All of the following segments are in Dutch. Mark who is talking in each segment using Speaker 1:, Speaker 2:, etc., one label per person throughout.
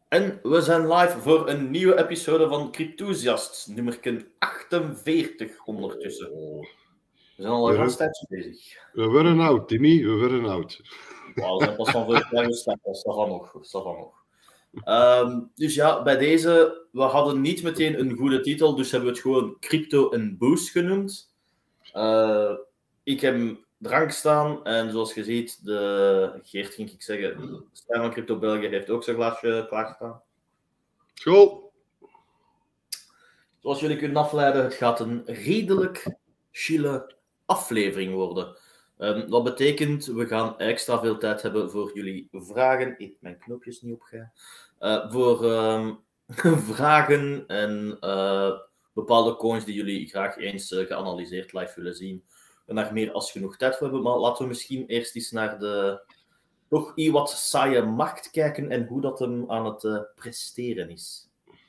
Speaker 1: En we zijn live voor een nieuwe episode van Cryptoziast, nummer 48 ondertussen. We zijn al een gans tijdje bezig.
Speaker 2: We worden oud, Timmy, we worden oud.
Speaker 1: Wow, we zijn pas van vorig jaar gestart, dat is nog. Dus ja, bij deze, we hadden niet meteen een goede titel, dus hebben we het gewoon Crypto en Boost genoemd. Ik heb drank staan en zoals je ziet, Geert ging ik zeggen, Stijn van Crypto België heeft ook zijn glasje klaarstaan.
Speaker 2: School!
Speaker 1: Zoals jullie kunnen afleiden, het gaat een redelijk chille aflevering worden. Wat betekent, we gaan extra veel tijd hebben voor jullie vragen. Mijn knopjes niet opgaan. Voor vragen en bepaalde coins die jullie graag eens geanalyseerd live willen zien. En daar meer als genoeg tijd voor hebben. Maar laten we misschien eerst eens naar de toch iets wat saaie markt kijken en hoe dat hem aan het presteren is.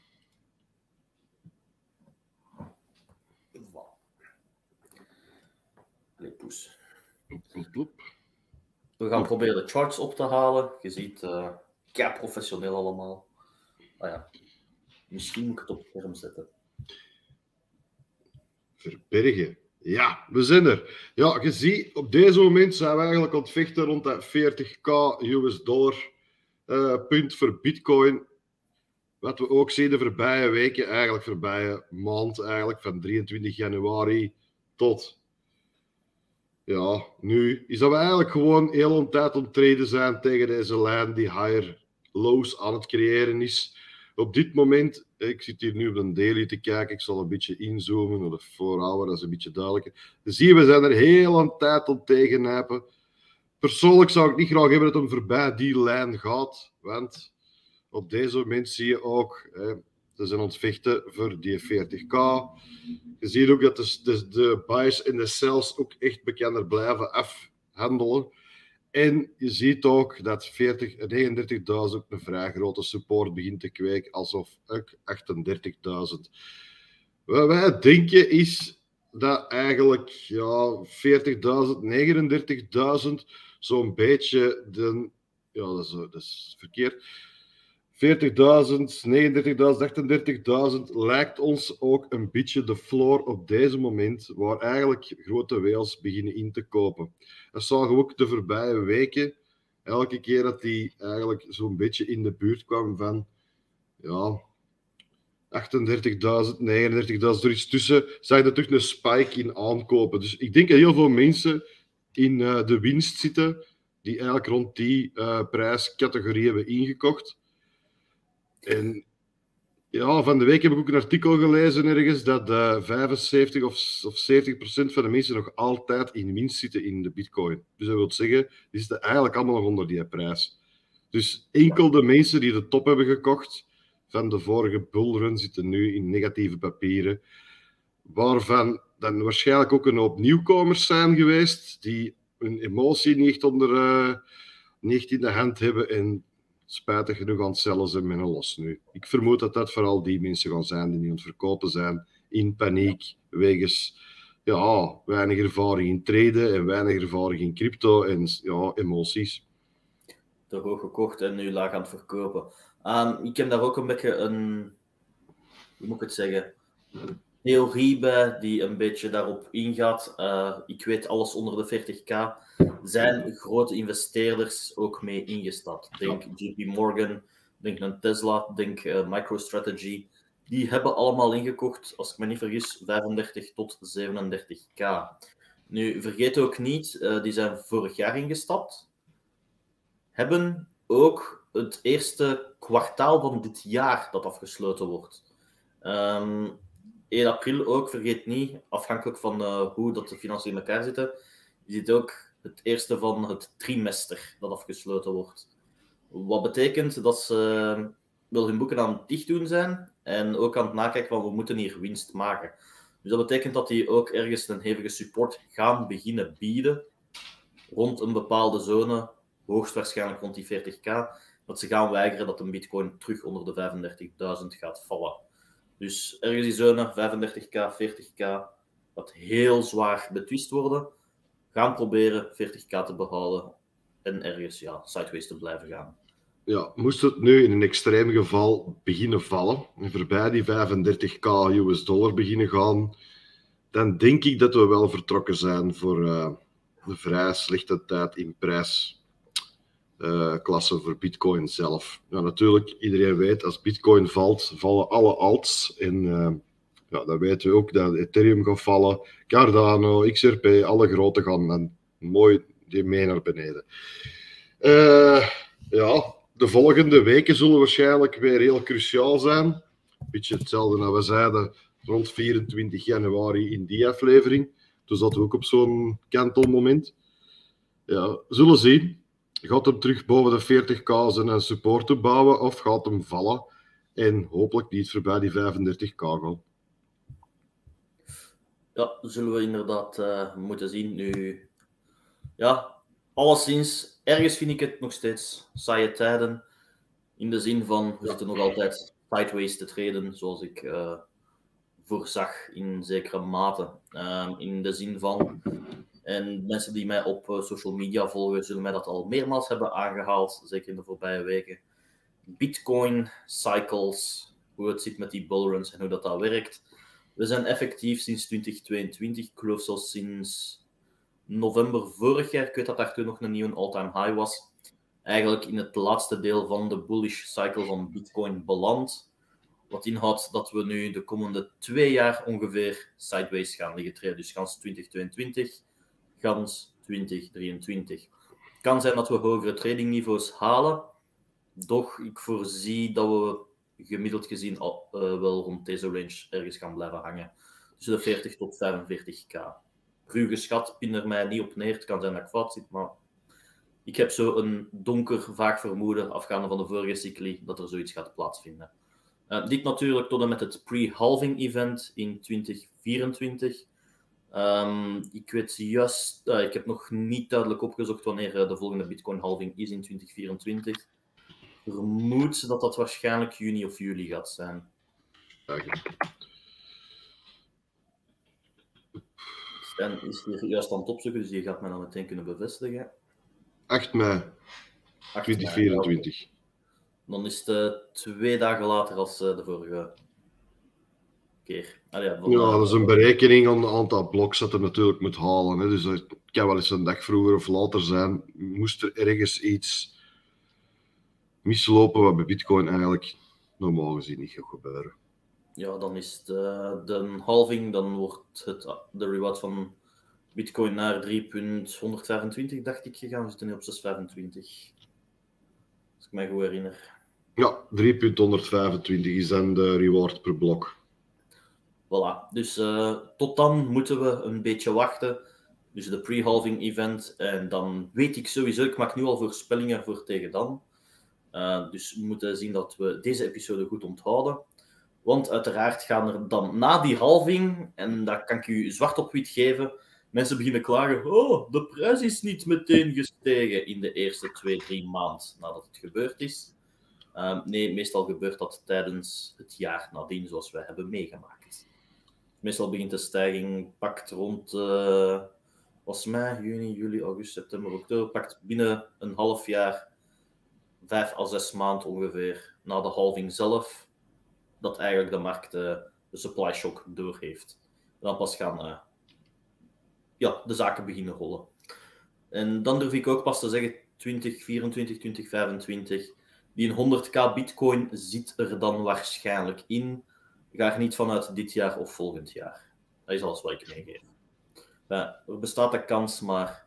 Speaker 1: Poes. We gaan proberen de charts op te halen. Je ziet, kei professioneel allemaal. Ah ja, misschien moet ik het op het scherm zetten.
Speaker 2: Verbergen. Ja, we zijn er. Ja, je ziet, op deze moment zijn we eigenlijk aan het vechten rond dat 40k US dollar punt voor bitcoin. Wat we ook zien de voorbije weken, eigenlijk voorbije maand, eigenlijk van 23 januari tot... Ja, nu is dat we eigenlijk gewoon heel een tijd ontreden zijn tegen deze lijn die higher lows aan het creëren is. Op dit moment, ik zit hier nu op een daily te kijken, ik zal een beetje inzoomen naar de 4 hour, dat is een beetje duidelijker. Dan zie je, we zijn er heel een tijd om tegenhijpen. Persoonlijk zou ik niet graag hebben dat hem voorbij die lijn gaat, want op deze moment zie je ook... Ze zijn aan het vechten voor die 40k. Je ziet ook dat de buys en de sells ook echt bekender blijven afhandelen. En je ziet ook dat 39.000 een vrij grote support begint te kweken, alsof ook 38.000. Wat wij denken is dat eigenlijk 40.000, 39.000 zo'n beetje dat is verkeerd. 40.000, 39.000, 38.000 lijkt ons ook een beetje de floor op deze moment, waar eigenlijk grote whales beginnen in te kopen. Dat zagen we ook de voorbije weken. Elke keer dat die eigenlijk zo'n beetje in de buurt kwam van 38.000, 39.000, er iets tussen, zag je terug een spike in aankopen. Dus ik denk dat heel veel mensen in de winst zitten, die eigenlijk rond die prijscategorie hebben ingekocht. En ja, van de week heb ik ook een artikel gelezen ergens dat 75 of 70% van de mensen nog altijd in winst zitten in de bitcoin. Dus dat wil zeggen, die zitten eigenlijk allemaal nog onder die prijs. Dus enkel de mensen die de top hebben gekocht van de vorige bullrun zitten nu in negatieve papieren, waarvan dan waarschijnlijk ook een hoop nieuwkomers zijn geweest die hun emotie niet echt in de hand hebben en spijtig genoeg aan het cellen zijn met een los nu. Ik vermoed dat dat vooral die mensen gaan zijn die nu aan het verkopen zijn in paniek, wegens weinig ervaring in traden en weinig ervaring in crypto en emoties.
Speaker 1: Te hoog gekocht en nu laag aan het verkopen. Ik heb daar ook een beetje een theorie bij die een beetje daarop ingaat. Ik weet alles onder de 40k. Zijn grote investeerders ook mee ingestapt? Denk JP Morgan, denk een Tesla, denk MicroStrategy. Die hebben allemaal ingekocht, als ik me niet vergis, 35 tot 37k. Nu, vergeet ook niet, die zijn vorig jaar ingestapt. Hebben ook het eerste kwartaal van dit jaar dat afgesloten wordt. 1 april ook, vergeet niet, afhankelijk van hoe dat de financiën in elkaar zitten, je ziet ook het eerste van het trimester dat afgesloten wordt. Wat betekent dat ze wel hun boeken aan het dicht doen zijn en ook aan het nakijken van we moeten hier winst maken. Dus dat betekent dat die ook ergens een hevige support gaan beginnen bieden rond een bepaalde zone, hoogstwaarschijnlijk rond die 40k, dat ze gaan weigeren dat een bitcoin terug onder de 35.000 gaat vallen. Dus ergens die zone, 35k, 40k, wat heel zwaar betwist worden, gaan proberen 40k te behouden en ergens sideways te blijven gaan.
Speaker 2: ja, moest het nu in een extreem geval beginnen vallen en voorbij die 35k US dollar beginnen gaan, dan denk ik dat we wel vertrokken zijn voor een vrij slechte tijd in prijsklasse voor Bitcoin zelf. Ja, natuurlijk, iedereen weet, als Bitcoin valt, vallen alle alts. En ja, dan weten we ook dat Ethereum gaat vallen, Cardano, XRP, alle grote gaan dan mooi mee naar beneden. Ja, de volgende weken zullen waarschijnlijk weer heel cruciaal zijn. Een beetje hetzelfde dat we zeiden rond 24 januari in die aflevering. Toen zaten we ook op zo'n kantelmoment. Ja, zullen zien. Gaat hem terug boven de 40k zijn support te bouwen of gaat hem vallen en hopelijk niet voorbij die 35k gaan?
Speaker 1: Ja, zullen we inderdaad moeten zien. Nu, ja, alleszins, ergens vind ik het nog steeds saaie tijden. In de zin van, we zitten nog altijd sideways te treden, zoals ik voorzag in zekere mate. In de zin van, en mensen die mij op social media volgen, zullen mij dat al meermaals hebben aangehaald, zeker in de voorbije weken. Bitcoin cycles, hoe het zit met die bullruns en hoe dat werkt. We zijn effectief sinds 2022, ik geloof zelfs sinds november vorig jaar, ik weet dat daar toen nog een nieuwe all-time high was, eigenlijk in het laatste deel van de bullish cycle van Bitcoin beland. Wat inhoudt dat we nu de komende 2 jaar ongeveer sideways gaan liggen treden. Dus gans 2022, gans 2023. Het kan zijn dat we hogere tradingniveaus halen, doch ik voorzie dat we gemiddeld gezien wel rond deze range ergens gaan blijven hangen. Tussen de 40 tot 45k. Ruw geschat, pin er mij niet op neer. Het kan zijn dat ik fout zit, maar ik heb zo een donker, vaag vermoeden, afgaande van de vorige cycli, dat er zoiets gaat plaatsvinden. Dit natuurlijk tot en met het pre-halving event in 2024. Ik weet juist, ik heb nog niet duidelijk opgezocht wanneer de volgende Bitcoin halving is in 2024. Ik vermoed dat dat waarschijnlijk juni of juli gaat zijn. Sven is hier juist aan het opzoeken, dus je gaat mij dan meteen kunnen bevestigen.
Speaker 2: 8 mei 2024.
Speaker 1: Dan is het 2 dagen later als de vorige keer.
Speaker 2: Ja, dat is een berekening aan het aantal bloks dat je natuurlijk moet halen. Hè. Dus dat kan wel eens een dag vroeger of later zijn. Moest er ergens iets mislopen wat bij Bitcoin eigenlijk normaal gezien niet gaat gebeuren.
Speaker 1: Ja, dan is het de halving, dan wordt de reward van Bitcoin naar 3,125, dacht ik, gegaan. We zitten nu op 6,25. Als ik mij goed herinner.
Speaker 2: Ja, 3,125 is dan de reward per blok.
Speaker 1: Voilà, dus tot dan moeten we een beetje wachten. Dus de pre-halving event. En dan weet ik sowieso, ik maak nu al voorspellingen voor tegen dan. Dus we moeten zien dat we deze episode goed onthouden. Want uiteraard gaan er dan na die halving, en dat kan ik u zwart op wit geven, mensen beginnen klagen, oh, de prijs is niet meteen gestegen in de eerste 2-3 maanden nadat het gebeurd is. Nee, meestal gebeurt dat tijdens het jaar nadien, zoals wij hebben meegemaakt. Meestal begint de stijging, pakt rond, was mei, juni, juli, augustus, september, oktober, pakt binnen een half jaar, 5 à 6 maanden ongeveer, na de halving zelf, dat eigenlijk de markt de supply shock door heeft. Dan pas gaan de zaken beginnen rollen. En dan durf ik ook pas te zeggen, 2024, 2025, die 100k bitcoin zit er dan waarschijnlijk in. Ik ga er niet vanuit dit jaar of volgend jaar. Dat is alles wat ik meegeef. Er bestaat een kans, maar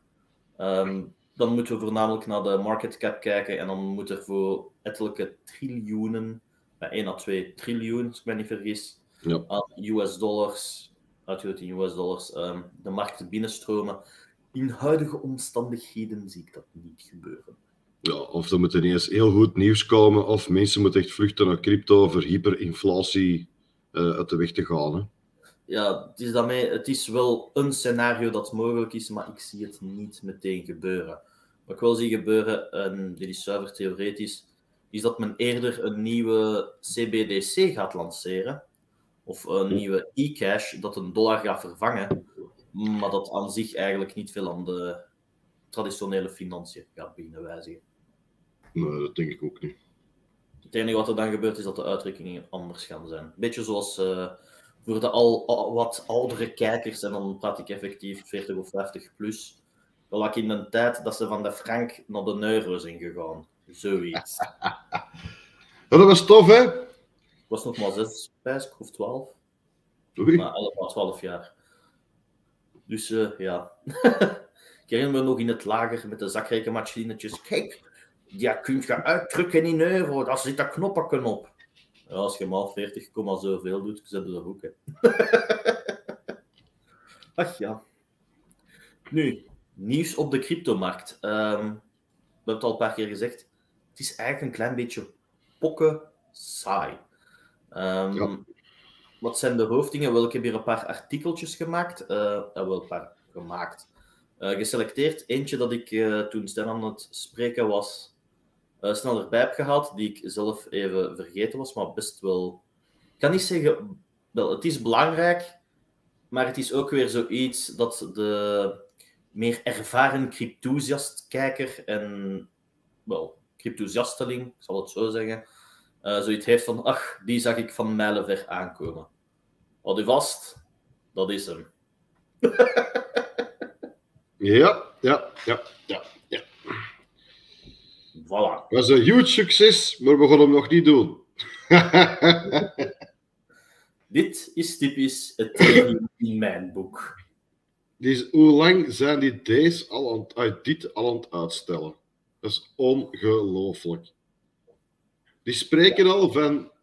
Speaker 1: dan moeten we voornamelijk naar de market cap kijken en dan moet er voor ettelijke triljoenen, 1 à 2 triljoen, als ik me niet vergis, aan US dollars, uitgedrukt in US dollars, de markt binnenstromen. In huidige omstandigheden zie ik dat niet gebeuren.
Speaker 2: Ja, of er moet ineens heel goed nieuws komen, of mensen moeten echt vluchten naar crypto voor hyperinflatie uit de weg te gaan. Hè.
Speaker 1: Ja, het is wel een scenario dat mogelijk is, maar ik zie het niet meteen gebeuren. Wat ik wel zie gebeuren, en dit is zuiver theoretisch, is dat men eerder een nieuwe CBDC gaat lanceren, of een nieuwe e-cash dat een dollar gaat vervangen, maar dat aan zich eigenlijk niet veel aan de traditionele financiën gaat beginnen wijzigen.
Speaker 2: Nee, dat denk ik ook niet.
Speaker 1: Het enige wat er dan gebeurt is dat de uitdrukkingen anders gaan zijn. Beetje zoals voor de wat oudere kijkers, en dan praat ik effectief 40 of 50 plus, lag in een tijd dat ze van de frank naar de euro zijn gegaan. Zoiets.
Speaker 2: Ja, dat was tof, hè?
Speaker 1: Ik was nog maar 6, 5 of 12.
Speaker 2: Oei.
Speaker 1: Maar 11 à 12 jaar. Dus ja. Ik herinner me nog in het lager met de zakrekenmachinetjes. Kijk, die kun je uitdrukken in euro. Daar zit een knoppenken op. Ja, als je maar 40, zoveel doet, zet je de hoek. Ach ja. Nu, nieuws op de cryptomarkt. We hebben het al een paar keer gezegd. Het is eigenlijk een klein beetje pokken saai.
Speaker 2: Ja.
Speaker 1: Wat zijn de hoofddingen? Wel, ik heb hier een paar artikeltjes gemaakt. Wel, een paar gemaakt. Geselecteerd. Eentje dat ik toen Stan aan het spreken was, snel erbij heb gehaald, die ik zelf even vergeten was, maar best wel... Ik kan niet zeggen... Wel, het is belangrijk, maar het is ook weer zoiets dat de meer ervaren cryptoziast-kijker en... Wel, cryptoziasteling, ik zal het zo zeggen, zoiets heeft van, ach, die zag ik van mijlenver aankomen. Houd u vast, dat is hem.
Speaker 2: Ja.
Speaker 1: Voilà.
Speaker 2: Dat was een huge succes, maar we gaan hem nog niet doen.
Speaker 1: Dit is typisch het thema in mijn boek.
Speaker 2: Hoe lang zijn die deze dit al aan het uitstellen? Dat is ongelooflijk. Die spreken al van...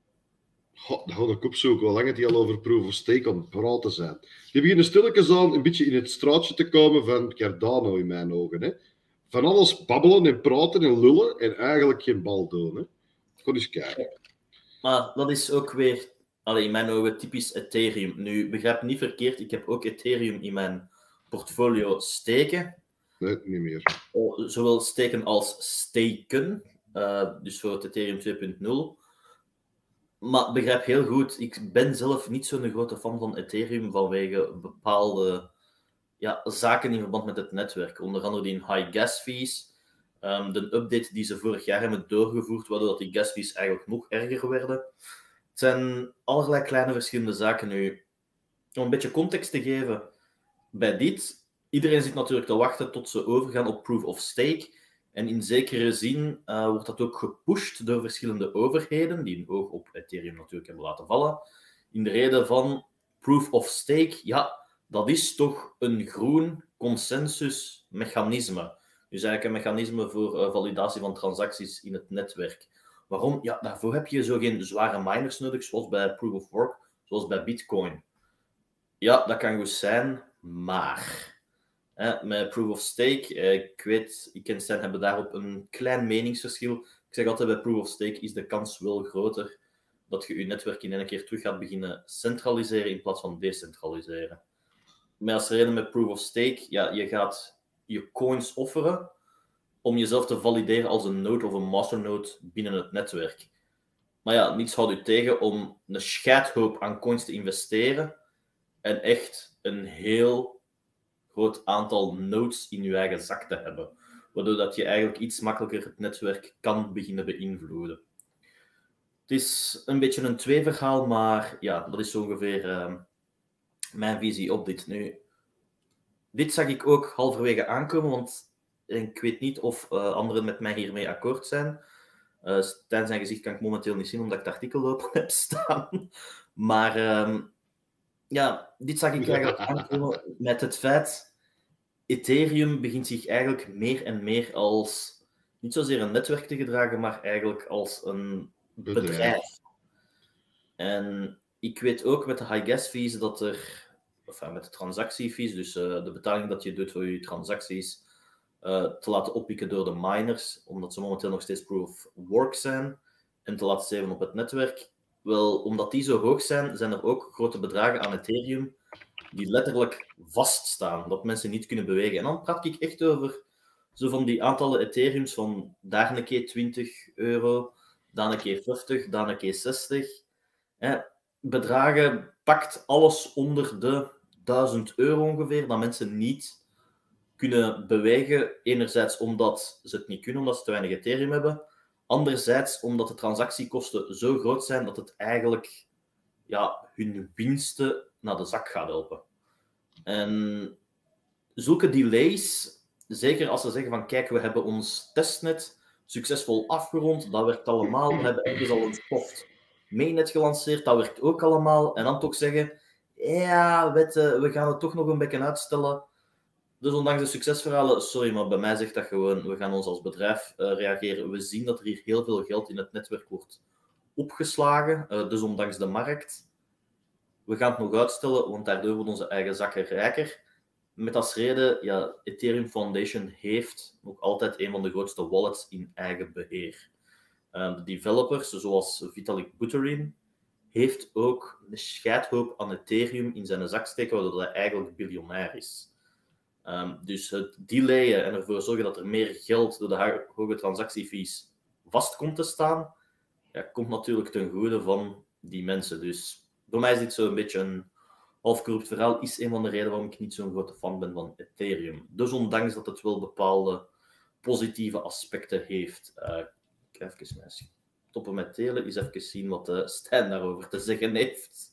Speaker 2: dat ga ik opzoeken, hoe lang die al over Proof of Stake aan het praten zijn. Die beginnen stilletjes aan een beetje in het straatje te komen van Cardano in mijn ogen. Hè. Van alles babbelen en praten en lullen en eigenlijk geen bal doen. Hè. Ga eens kijken.
Speaker 1: Maar dat is ook weer, in mijn ogen, typisch Ethereum. Nu, begrijp niet verkeerd, ik heb ook Ethereum in mijn portfolio steken.
Speaker 2: Nee, niet meer.
Speaker 1: Zowel steken als staken. Dus voor het Ethereum 2.0. Maar begrijp heel goed, ik ben zelf niet zo'n grote fan van Ethereum vanwege bepaalde zaken in verband met het netwerk. Onder andere die high gas fees. De update die ze vorig jaar hebben doorgevoerd, waardoor die gas fees eigenlijk nog erger werden. Het zijn allerlei kleine verschillende zaken nu. Om een beetje context te geven bij dit. Iedereen zit natuurlijk te wachten tot ze overgaan op Proof of Stake. En in zekere zin wordt dat ook gepusht door verschillende overheden, die een oog op Ethereum natuurlijk hebben laten vallen. In de reden van Proof of Stake, ja, dat is toch een groen consensusmechanisme. Dus eigenlijk een mechanisme voor validatie van transacties in het netwerk. Waarom? Ja, daarvoor heb je zo geen zware miners nodig, zoals bij Proof of Work, zoals bij Bitcoin. Ja, dat kan goed zijn, maar... met Proof of Stake, ik en Stan hebben daarop een klein meningsverschil. Ik zeg altijd, bij Proof of Stake is de kans wel groter dat je je netwerk in één keer terug gaat beginnen centraliseren in plaats van decentraliseren. Maar als reden met Proof of Stake, ja, je gaat je coins offeren om jezelf te valideren als een node of een masternode binnen het netwerk. Maar ja, niets houdt u tegen om een scheidhoop aan coins te investeren en echt een heel groot aantal nodes in je eigen zak te hebben. Waardoor dat je eigenlijk iets makkelijker het netwerk kan beginnen beïnvloeden. Het is een beetje een tweeverhaal, maar ja, dat is ongeveer mijn visie op dit. Nu, dit zag ik ook halverwege aankomen, want ik weet niet of anderen met mij hiermee akkoord zijn. Tijdens zijn gezicht kan ik momenteel niet zien, omdat ik het artikel open heb staan. Maar ja, dit zag ik eigenlijk aankomen met het feit... Ethereum begint zich eigenlijk meer en meer als niet zozeer een netwerk te gedragen, maar eigenlijk als een bedrijf. En ik weet ook met de high gas fees dat er, met de transactiefees, dus de betaling dat je doet voor je transacties, te laten oppikken door de miners, omdat ze momenteel nog steeds proof of work zijn, en te laten zeven op het netwerk. Wel, omdat die zo hoog zijn, zijn er ook grote bedragen aan Ethereum die letterlijk vaststaan, dat mensen niet kunnen bewegen. En dan praat ik echt over zo van die aantallen Ethereums van daar een keer 20 euro, dan een keer 50, dan een keer 60. Bedragen pakt alles onder de 1000 euro ongeveer, dat mensen niet kunnen bewegen. Enerzijds omdat ze het niet kunnen, omdat ze te weinig Ethereum hebben. Anderzijds omdat de transactiekosten zo groot zijn dat het eigenlijk hun winsten naar de zak gaat helpen. En zulke delays, zeker als ze zeggen van kijk, we hebben ons testnet succesvol afgerond, dat werkt allemaal, we hebben ergens al een soft mainnet gelanceerd, dat werkt ook allemaal, en dan toch zeggen, ja, we gaan het toch nog een beetje uitstellen. Dus ondanks de succesverhalen, sorry, maar bij mij zegt dat gewoon, we gaan ons als bedrijf reageren. We zien dat er hier heel veel geld in het netwerk wordt opgeslagen, dus ondanks de markt. We gaan het nog uitstellen, want daardoor worden onze eigen zakken rijker. Met als reden, Ethereum Foundation heeft nog altijd een van de grootste wallets in eigen beheer. De developers, zoals Vitalik Buterin, heeft ook een scheidhoop aan Ethereum in zijn zak steken, waardoor hij eigenlijk biljonair is. Dus het delayen en ervoor zorgen dat er meer geld door de hoge transactiefees vast komt te staan, komt natuurlijk ten goede van die mensen. Dus voor mij is dit zo'n beetje een half-corrupt verhaal, is een van de redenen waarom ik niet zo'n grote fan ben van Ethereum. Dus ondanks dat het wel bepaalde positieve aspecten heeft. Ik ga even stoppen met telen, eens even zien wat Stijn daarover te zeggen heeft.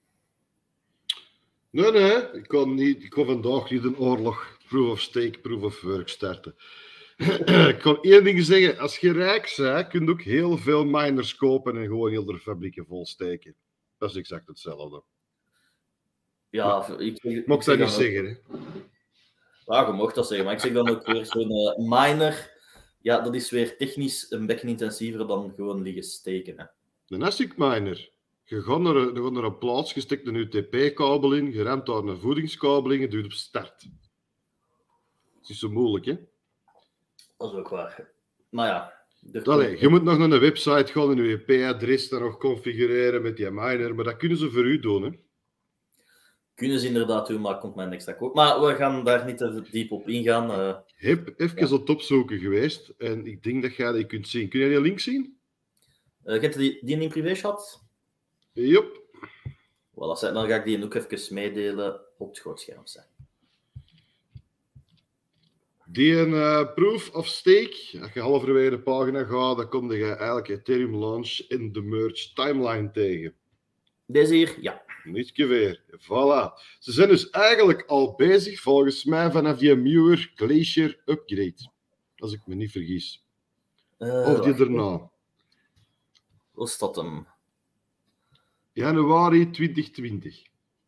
Speaker 2: Nee, ik kon vandaag niet een oorlog proof of stake, proof of work starten. Ik kan één ding zeggen, als je rijk bent, kun je ook heel veel miners kopen en gewoon heel de fabrieken volsteken. Dat is exact hetzelfde.
Speaker 1: Ja,
Speaker 2: ik mag dat niet zeggen, hè?
Speaker 1: Ja, je mocht dat zeggen, maar ik zeg dan ook weer zo'n miner. Ja, dat is weer technisch een beetje intensiever dan gewoon liggen steken. Hè.
Speaker 2: Een ASIC miner. Je gaat naar een plaats, je steekt een UTP-kabel in, je remt daar een voedingskabel in, je doet op start. Het is niet zo moeilijk, hè?
Speaker 1: Dat is ook waar. Maar ja...
Speaker 2: Je moet nog naar een website gaan, een UTP-adres daar nog configureren met die miner, maar dat kunnen ze voor u doen, hè?
Speaker 1: Kunnen ze inderdaad doen, maar komt mijn extra koop. Maar we gaan daar niet te diep op ingaan.
Speaker 2: Heb even op het opzoeken geweest en ik denk dat jij die kunt zien. Kun jij die link zien?
Speaker 1: Je hebt die in privé chat?
Speaker 2: Jop.
Speaker 1: Voilà, dan ga ik die ook even meedelen op het grootscherm zijn.
Speaker 2: Die een proof of stake, als je halverwege de pagina gaat, dan kom je eigenlijk Ethereum Launch in de merge timeline tegen.
Speaker 1: Deze hier, ja.
Speaker 2: Nietje weer. Voilà. Ze zijn dus eigenlijk al bezig, volgens mij, vanaf die Muir Glacier upgrade. Als ik me niet vergis. Of die erna.
Speaker 1: Hoe staat hem?
Speaker 2: Januari 2020.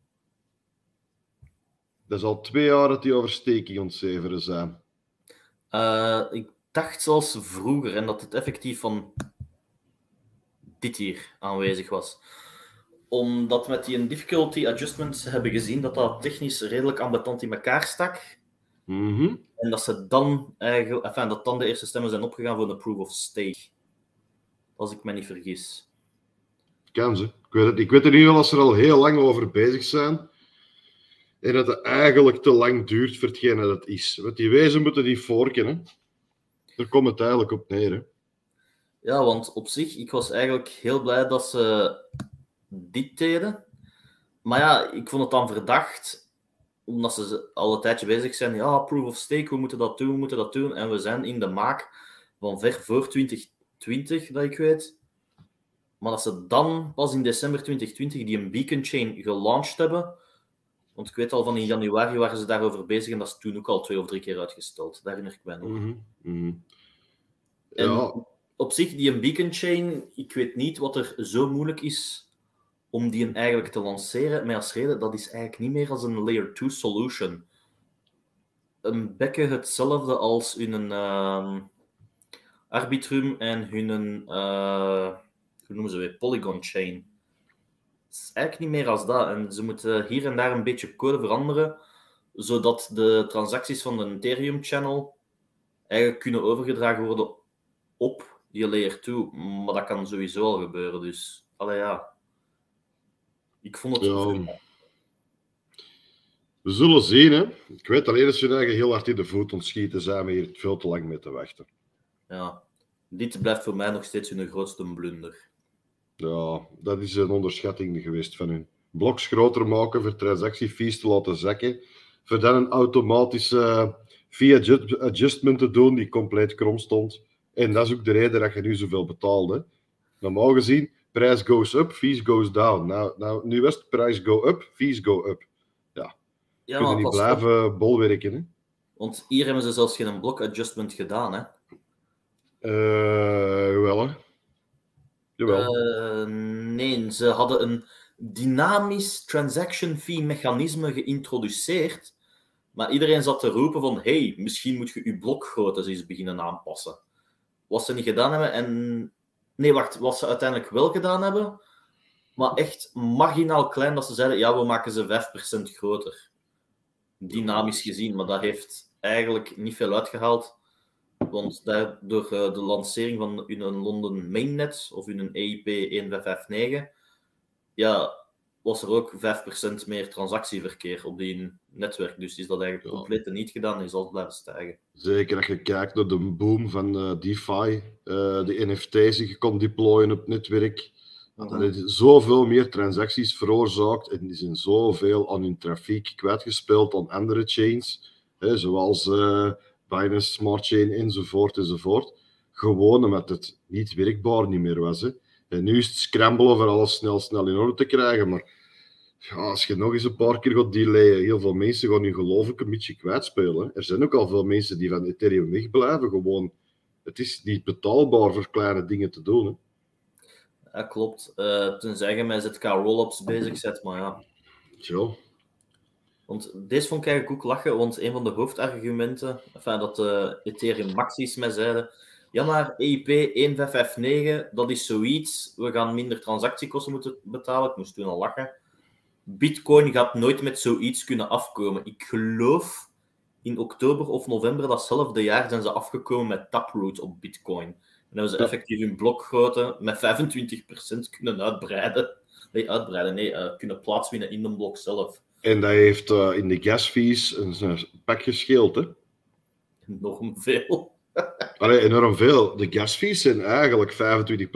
Speaker 2: Dat is al 2 jaar dat die oversteking ontzeveren zijn.
Speaker 1: Ik dacht zelfs vroeger en dat het effectief van dit hier aanwezig was. Omdat met die difficulty adjustments hebben gezien dat dat technisch redelijk ambetant in elkaar stak.
Speaker 2: Mm-hmm.
Speaker 1: En dat ze dan eigenlijk, dat dan de eerste stemmen zijn opgegaan voor de proof of stake. Als ik me niet vergis.
Speaker 2: Kan ze. Ik weet in ieder geval dat ze er al heel lang over bezig zijn. En dat het eigenlijk te lang duurt voor hetgeen dat het is. Want die wezen moeten die forken, hè. Daar komt het eigenlijk op neer, hè.
Speaker 1: Ja, want op zich, ik was eigenlijk heel blij dat ze dit deden. Maar ja, ik vond het dan verdacht, omdat ze al een tijdje bezig zijn. Ja, proof of stake, we moeten dat doen. En we zijn in de maak van ver voor 2020, dat ik weet. Maar dat ze dan pas in december 2020 die een beacon chain gelaunched hebben. Want ik weet al van in januari waren ze daarover bezig en dat is toen ook al 2 of 3 keer uitgesteld. Daar herinner ik mij nog.
Speaker 2: Mm-hmm. Mm-hmm.
Speaker 1: En
Speaker 2: ja.
Speaker 1: Op zich, die een beacon chain, ik weet niet wat er zo moeilijk is om die eigenlijk te lanceren. Maar als reden, dat is eigenlijk niet meer als een layer 2 solution. Een beetje hetzelfde als hun Arbitrum en hun, hoe noemen ze weer, Polygon chain. Het is eigenlijk niet meer als dat. En ze moeten hier en daar een beetje code veranderen, zodat de transacties van de Ethereum-channel eigenlijk kunnen overgedragen worden op die layer 2. Maar dat kan sowieso al gebeuren. Dus, ja. Ik vond het...
Speaker 2: Ja. We zullen zien, hè. Ik weet alleen dat ze hun eigen heel hard in de voet ontschieten zijn, we hier veel te lang mee te wachten.
Speaker 1: Ja. Dit blijft voor mij nog steeds hun grootste blunder.
Speaker 2: Ja, dat is een onderschatting geweest van hun. Bloks groter maken voor transactiefees te laten zakken, voor dan een automatische adjustment te doen die compleet krom stond. En dat is ook de reden dat je nu zoveel betaalde. Normaal gezien, prijs goes up, fees goes down. Nou, nu is het prijs go up, fees go up. Ja, kunnen niet blijven bolwerken. Hè?
Speaker 1: Want hier hebben ze zelfs geen block adjustment gedaan, hè?
Speaker 2: Jawel, hè? Jawel.
Speaker 1: Nee, ze hadden een dynamisch transaction fee mechanisme geïntroduceerd, maar iedereen zat te roepen van hey, misschien moet je je blokgrootte eens beginnen aanpassen. Wat ze niet gedaan hebben en... Nee, wacht, wat ze uiteindelijk wel gedaan hebben, maar echt marginaal klein, dat ze zeiden, ja, we maken ze 5% groter. Dynamisch gezien, maar dat heeft eigenlijk niet veel uitgehaald. Want door de lancering van hun London Mainnet, of hun EIP 1559, ja, was er ook 5% meer transactieverkeer op die netwerk. Dus is dat eigenlijk compleet niet gedaan en zal het blijven stijgen.
Speaker 2: Zeker als je kijkt naar de boom van DeFi, de NFT's die je kon deployen op het netwerk. Dat heeft zoveel meer transacties veroorzaakt en die zijn zoveel aan hun trafiek kwijtgespeeld aan andere chains, zoals Binance Smart Chain enzovoort. Gewoon omdat het niet werkbaar niet meer was. Hè. En nu is het scramblen voor alles snel in orde te krijgen, maar ja, als je nog eens een paar keer gaat delayen, heel veel mensen gaan nu geloof ik een beetje kwijtspelen. Hè. Er zijn ook al veel mensen die van Ethereum wegblijven, gewoon. Het is niet betaalbaar voor kleine dingen te doen. Hè.
Speaker 1: Ja, klopt. Tenzij je met ZK roll-ups bezig zet, maar ja.
Speaker 2: Zo.
Speaker 1: Want deze vond ik eigenlijk ook lachen, want een van de hoofdargumenten, dat Ethereum Maxis mij zeiden, ja, maar EIP 1559, dat is zoiets, we gaan minder transactiekosten moeten betalen. Ik moest toen al lachen. Bitcoin gaat nooit met zoiets kunnen afkomen. Ik geloof in oktober of november datzelfde jaar zijn ze afgekomen met Taproot op Bitcoin. En hebben ze effectief hun blokgrootte met 25% kunnen uitbreiden. Kunnen plaatswinnen in de blok zelf.
Speaker 2: En dat heeft in de gasfees een pak gescheeld, hè?
Speaker 1: Enorm veel.
Speaker 2: Enorm veel. De gasfees zijn eigenlijk 25%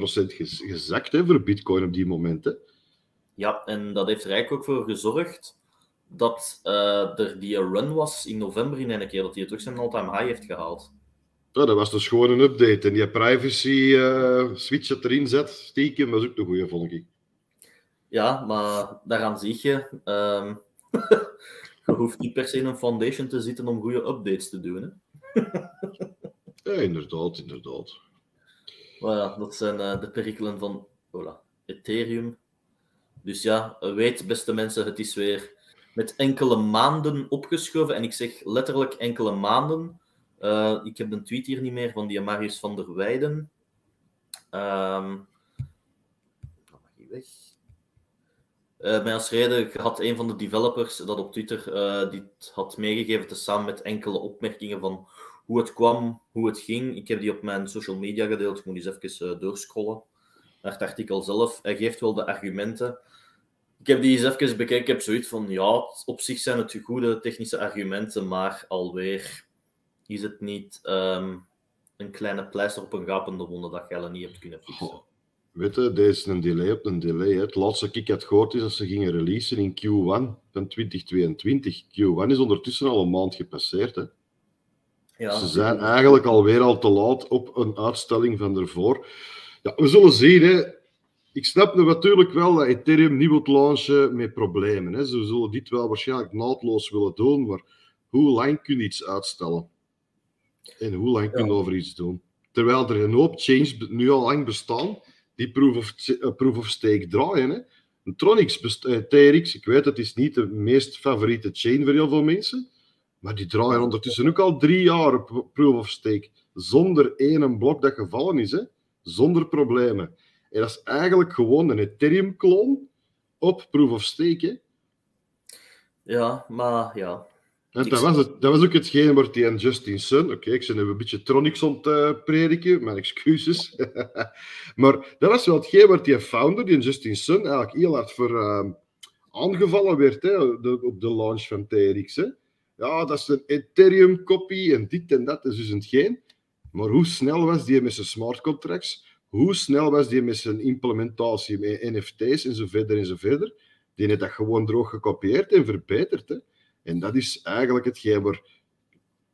Speaker 2: gezakt hè, voor Bitcoin op die momenten.
Speaker 1: Ja, en dat heeft er eigenlijk ook voor gezorgd dat er die run was in november in een keer, dat hij terug zijn all-time high heeft gehaald.
Speaker 2: Ja, dat was dus gewoon een update. En die privacy switch dat erin zet, stiekem, was ook de goede, vond ik.
Speaker 1: Ja, maar daaraan zie je... je hoeft niet per se in een foundation te zitten om goede updates te doen. Hè?
Speaker 2: Ja, inderdaad.
Speaker 1: Voilà, dat zijn de perikelen van Ethereum. Dus ja, weet, beste mensen, het is weer met enkele maanden opgeschoven. En ik zeg letterlijk enkele maanden. Ik heb een tweet hier niet meer van die Marius van der Weijden. Mag je weg? Mij als reden had een van de developers dat op Twitter dit had meegegeven, tezamen met enkele opmerkingen van hoe het kwam, hoe het ging. Ik heb die op mijn social media gedeeld. Ik moet eens even doorscrollen naar het artikel zelf. Hij geeft wel de argumenten. Ik heb die eens even bekeken. Ik heb zoiets van, ja, op zich zijn het goede technische argumenten, maar alweer is het niet een kleine pleister op een gapende wonde dat je niet hebt kunnen fixen.
Speaker 2: Weet je, deze is een delay op een delay. Hè. Het laatste dat ik had gehoord is dat ze gingen releasen in Q1 van 2022. Q1 is ondertussen al een maand gepasseerd. Hè. Ja, ze zijn eigenlijk alweer al te laat op een uitstelling van ervoor. Ja, we zullen zien. Hè. Ik snap nu natuurlijk wel dat Ethereum niet wil launchen met problemen. Hè. Ze zullen dit wel waarschijnlijk naadloos willen doen, maar hoe lang kun je iets uitstellen? En hoe lang kun je over iets doen? Terwijl er een hoop chains nu al lang bestaan die proof of stake draaien. Hè. Een Tronix, TRX, ik weet het is niet de meest favoriete chain voor heel veel mensen, maar die draaien ondertussen ook al 3 jaar op proof of stake, zonder één blok dat gevallen is, hè. Zonder problemen. En dat is eigenlijk gewoon een Ethereum-kloon op proof of stake. Hè.
Speaker 1: Ja, maar ja.
Speaker 2: Dat was ook hetgeen waar die en Justin Sun... Oké, ik ben nu een beetje Tronix aan het prediken, mijn excuses. Maar dat was wel hetgeen waar die founder, die Justin Sun, eigenlijk heel hard voor aangevallen werd, hè, op de launch van TRX. Hè. Ja, dat is een Ethereum-kopie en dit en dat, is dus hetgeen. Maar hoe snel was die met zijn smart contracts? Hoe snel was die met zijn implementatie met NFT's en zo verder? Die heeft dat gewoon droog gekopieerd en verbeterd, hè. En dat is eigenlijk hetgeen waar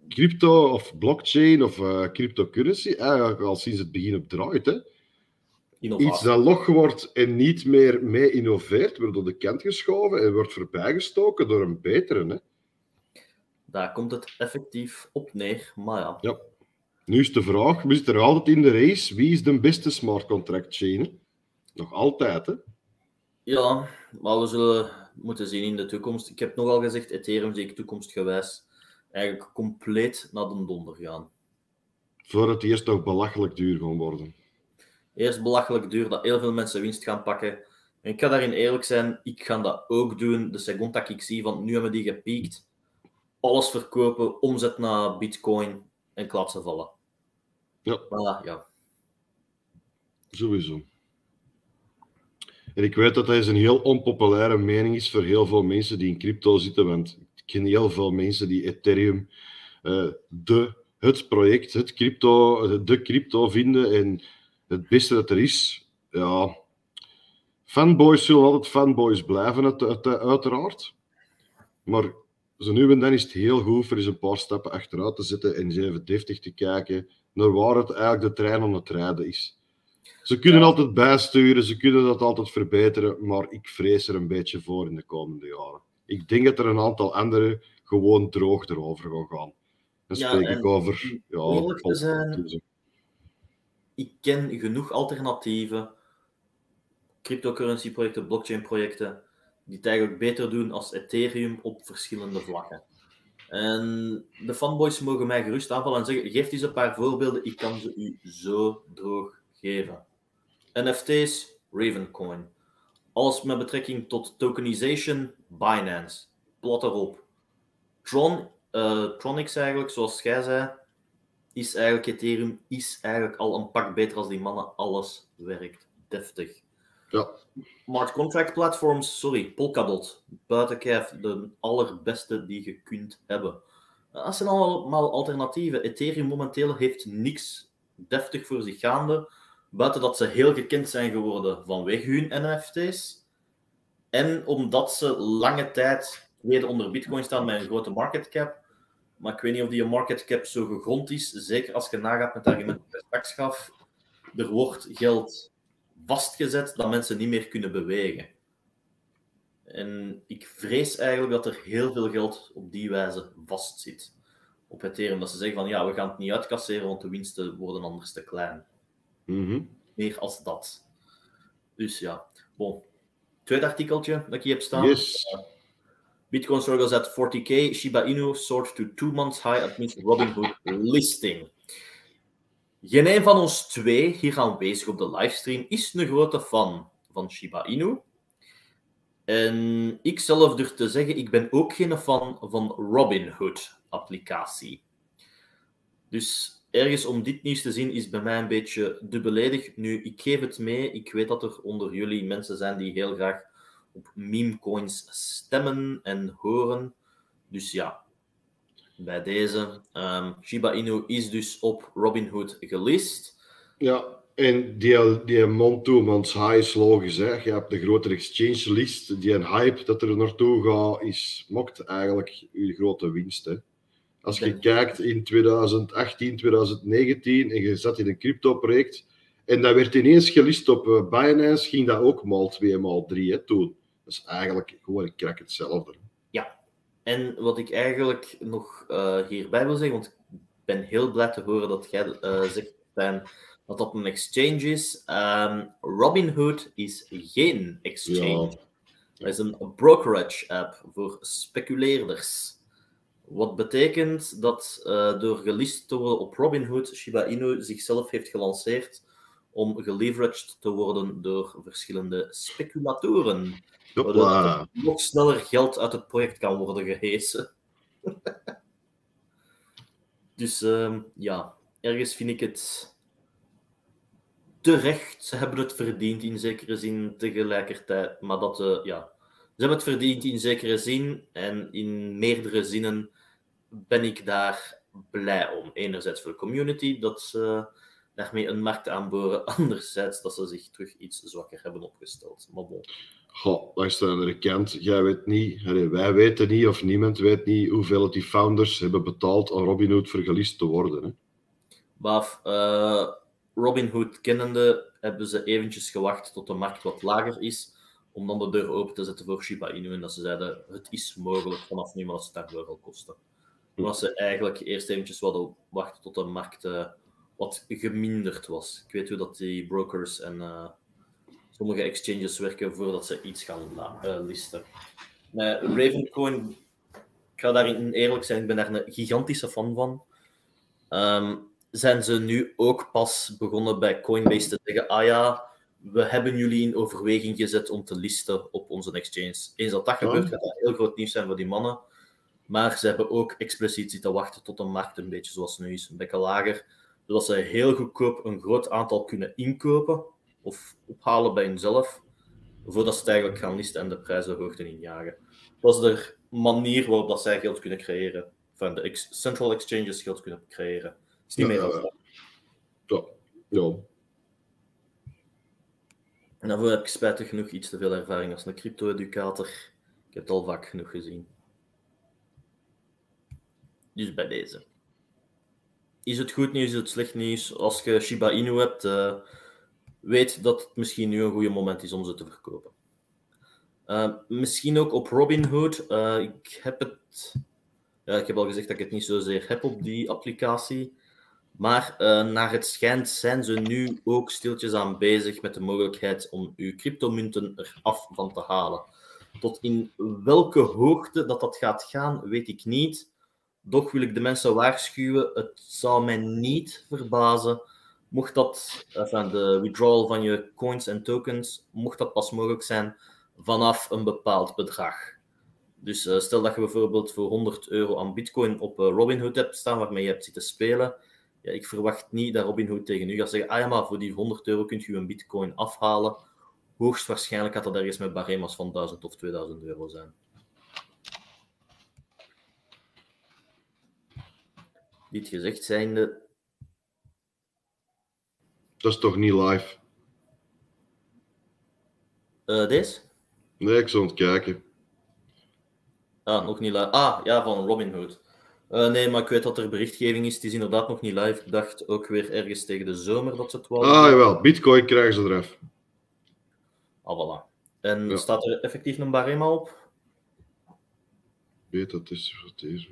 Speaker 2: crypto of blockchain of cryptocurrency eigenlijk al sinds het begin op draait. Hè? Iets dat log wordt en niet meer mee innoveert, wordt door de kant geschoven en wordt voorbijgestoken door een betere. Hè?
Speaker 1: Daar komt het effectief op neer, maar ja.
Speaker 2: Ja. Nu is de vraag, we zitten er altijd in de race, wie is de beste smart contract chain? Hè? Nog altijd, hè?
Speaker 1: Ja, maar we zullen moeten zien in de toekomst. Ik heb nogal gezegd, Ethereum zie ik toekomstgewijs eigenlijk compleet naar de donder gaan.
Speaker 2: Voor het eerst nog belachelijk duur gaan worden.
Speaker 1: Eerst belachelijk duur, dat heel veel mensen winst gaan pakken. En ik ga daarin eerlijk zijn, ik ga dat ook doen. De seconde dat ik zie van, nu hebben die gepiekt. Alles verkopen, omzet naar Bitcoin en ik laat ze vallen.
Speaker 2: Ja.
Speaker 1: Voilà, ja.
Speaker 2: Sowieso. En ik weet dat dat een heel onpopulaire mening is voor heel veel mensen die in crypto zitten, want ik ken heel veel mensen die Ethereum het project, de crypto vinden en het beste dat er is. Ja, fanboys zullen altijd fanboys blijven, uiteraard. Maar zo nu en dan is het heel goed voor eens een paar stappen achteruit te zetten en eens even deftig te kijken naar waar het eigenlijk de trein aan het rijden is. Ze kunnen altijd bijsturen, ze kunnen dat altijd verbeteren, maar ik vrees er een beetje voor in de komende jaren. Ik denk dat er een aantal anderen gewoon droog erover gaan. Dan spreek ik over...
Speaker 1: Eerlijk te zijn, ik ken genoeg alternatieven, cryptocurrency-projecten, blockchain-projecten, die het eigenlijk beter doen als Ethereum op verschillende vlakken. En de fanboys mogen mij gerust aanvallen en zeggen, geef eens een paar voorbeelden, ik kan ze u zo droog geven. NFT's, Ravencoin. Alles met betrekking tot tokenization, Binance. Plat erop. Tronix eigenlijk, zoals jij zei, is eigenlijk Ethereum, is eigenlijk al een pak beter als die mannen. Alles werkt deftig.
Speaker 2: Ja.
Speaker 1: Smart contract platforms, Polkadot. Buiten kijf, de allerbeste die je kunt hebben. Dat zijn allemaal alternatieven. Ethereum momenteel heeft niks deftig voor zich gaande. Buiten dat ze heel gekend zijn geworden vanwege hun NFT's. En omdat ze lange tijd tweede onder Bitcoin staan met een grote market cap. Maar ik weet niet of die market cap zo gegrond is. Zeker als je nagaat met het argument dat ik straks gaf. Er wordt geld vastgezet dat mensen niet meer kunnen bewegen. En ik vrees eigenlijk dat er heel veel geld op die wijze vastzit. Op Ethereum. Dat ze zeggen van ja, we gaan het niet uitkasseren, want de winsten worden anders te klein. Meer als dat. Dus ja. Bon. Tweede artikeltje dat ik hier heb staan.
Speaker 2: Yes.
Speaker 1: Bitcoin struggles at 40k. Shiba Inu soared to 2 months high amidst Robinhood listing. Geen een van ons twee hier aanwezig op de livestream is een grote fan van Shiba Inu. En ik zelf durf te zeggen, ik ben ook geen fan van Robinhood-applicatie. Dus ergens om dit nieuws te zien is bij mij een beetje dubbeledig. Nu, ik geef het mee. Ik weet dat er onder jullie mensen zijn die heel graag op memecoins stemmen en horen. Dus ja, bij deze. Shiba Inu is dus op Robinhood gelist.
Speaker 2: Ja, en die man-to-mans high is logisch. Hè? Je hebt de grotere exchange list. Die een hype dat er naartoe gaat, maakt eigenlijk je grote winst. Hè? Als je kijkt in 2018, 2019 en je zat in een crypto-project en dat werd ineens gelist op Binance, ging dat ook maal 2, maal 3 hè, toen. Dat is eigenlijk gewoon een krak hetzelfde.
Speaker 1: Ja, en wat ik eigenlijk nog hierbij wil zeggen, want ik ben heel blij te horen dat jij zegt, Stijn, dat dat een exchange is. Robinhood is geen exchange.
Speaker 2: Ja.
Speaker 1: Dat is een brokerage app voor speculeerders. Wat betekent dat door gelist te worden op Robinhood, Shiba Inu zichzelf heeft gelanceerd om geleveraged te worden door verschillende speculatoren. Waardoor er nog sneller geld uit het project kan worden gehesen. Dus ja, ergens vind ik het terecht. Ze hebben het verdiend in zekere zin tegelijkertijd. Maar dat, ja, ze hebben het verdiend in zekere zin. En in meerdere zinnen ben ik daar blij om. Enerzijds voor de community, dat ze daarmee een markt aanboren. Anderzijds dat ze zich terug iets zwakker hebben opgesteld. Maar bon.
Speaker 2: Goh, langs de andere kant, jij weet niet, wij weten niet of niemand weet niet hoeveel het die founders hebben betaald aan Robinhood voor gelist te worden. Hè.
Speaker 1: Maar Robinhood kennende hebben ze eventjes gewacht tot de markt wat lager is, om dan de deur open te zetten voor Shiba Inu. En dat ze zeiden, het is mogelijk vanaf nu, maar dat ze het daarvoor al kosten. Was ze eigenlijk eerst eventjes wilden wachten tot de markt wat geminderd was. Ik weet hoe dat die brokers en sommige exchanges werken voordat ze iets gaan listen. Ravencoin, ik ga daarin eerlijk zijn, ik ben daar een gigantische fan van. Zijn ze nu ook pas begonnen bij Coinbase te zeggen, ah ja, we hebben jullie in overweging gezet om te listen op onze exchange. Eens dat gebeurt, gaat dat heel groot nieuws zijn voor die mannen. Maar ze hebben ook expliciet zitten wachten tot de markt een beetje zoals nu is, een beetje lager, zodat ze heel goedkoop een groot aantal kunnen inkopen of ophalen bij hunzelf, voordat ze het eigenlijk gaan listen en de prijzen hoogte injagen. Dat is de manier waarop dat zij geld kunnen creëren, van de central exchanges geld kunnen creëren. Is niet meer dan
Speaker 2: dat. Ja.
Speaker 1: En daarvoor heb ik spijtig genoeg iets te veel ervaring als een crypto-educator. Ik heb het al vaak genoeg gezien. Dus bij deze. Is het goed nieuws, is het slecht nieuws? Als je Shiba Inu hebt, weet dat het misschien nu een goede moment is om ze te verkopen. Misschien ook op Robinhood. Ik heb al gezegd dat ik het niet zozeer heb op die applicatie. Maar naar het schijnt zijn ze nu ook stiltjes aan bezig met de mogelijkheid om uw cryptomunten eraf van te halen. Tot in welke hoogte dat gaat gaan, weet ik niet. Doch wil ik de mensen waarschuwen, het zou mij niet verbazen mocht dat, de withdrawal van je coins en tokens, mocht dat pas mogelijk zijn vanaf een bepaald bedrag. Dus stel dat je bijvoorbeeld voor €100 aan bitcoin op Robinhood hebt staan, waarmee je hebt zitten spelen. Ja, ik verwacht niet dat Robinhood tegen u gaat zeggen, ah ja, maar voor die €100 kunt je een bitcoin afhalen. Hoogstwaarschijnlijk gaat dat ergens met barema's van €1000 of €2000 zijn. Dit gezegd zijnde...
Speaker 2: Dat is toch niet live?
Speaker 1: Deze?
Speaker 2: Nee, ik zal het kijken.
Speaker 1: Nog niet live. Ah, ja, van Robinhood. Nee, maar ik weet dat er berichtgeving is. Het is inderdaad nog niet live. Ik dacht ook weer ergens tegen de zomer dat ze het wouden.
Speaker 2: Jawel. Bitcoin krijgen ze eraf.
Speaker 1: Voilà. En staat er effectief een barema op?
Speaker 2: Weet dat is wat deze.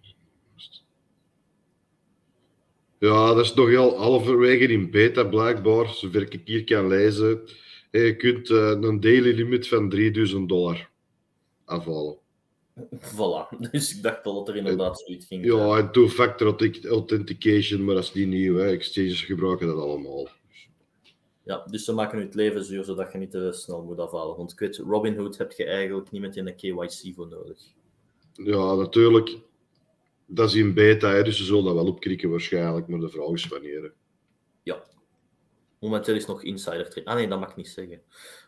Speaker 2: Ja, dat is nog heel halverwege in beta blijkbaar, zover ik hier kan lezen. En je kunt een daily limit van $3000 afhalen.
Speaker 1: Voilà. Dus ik dacht al dat er inderdaad zoiets ging.
Speaker 2: Ja, en two-factor authentication, maar dat is niet nieuw. Hè. Exchanges gebruiken dat allemaal.
Speaker 1: Ja, dus ze maken het leven zuur, zodat je niet te snel moet afhalen. Want ik weet, Robinhood heb je eigenlijk niet meteen een KYC voor nodig.
Speaker 2: Ja, natuurlijk. Dat is in beta, hè, dus ze zullen dat wel opkrikken waarschijnlijk, maar de vraag is wanneer. Hè.
Speaker 1: Ja. Momenteel is nog insider trade. Ah nee, dat mag ik niet zeggen.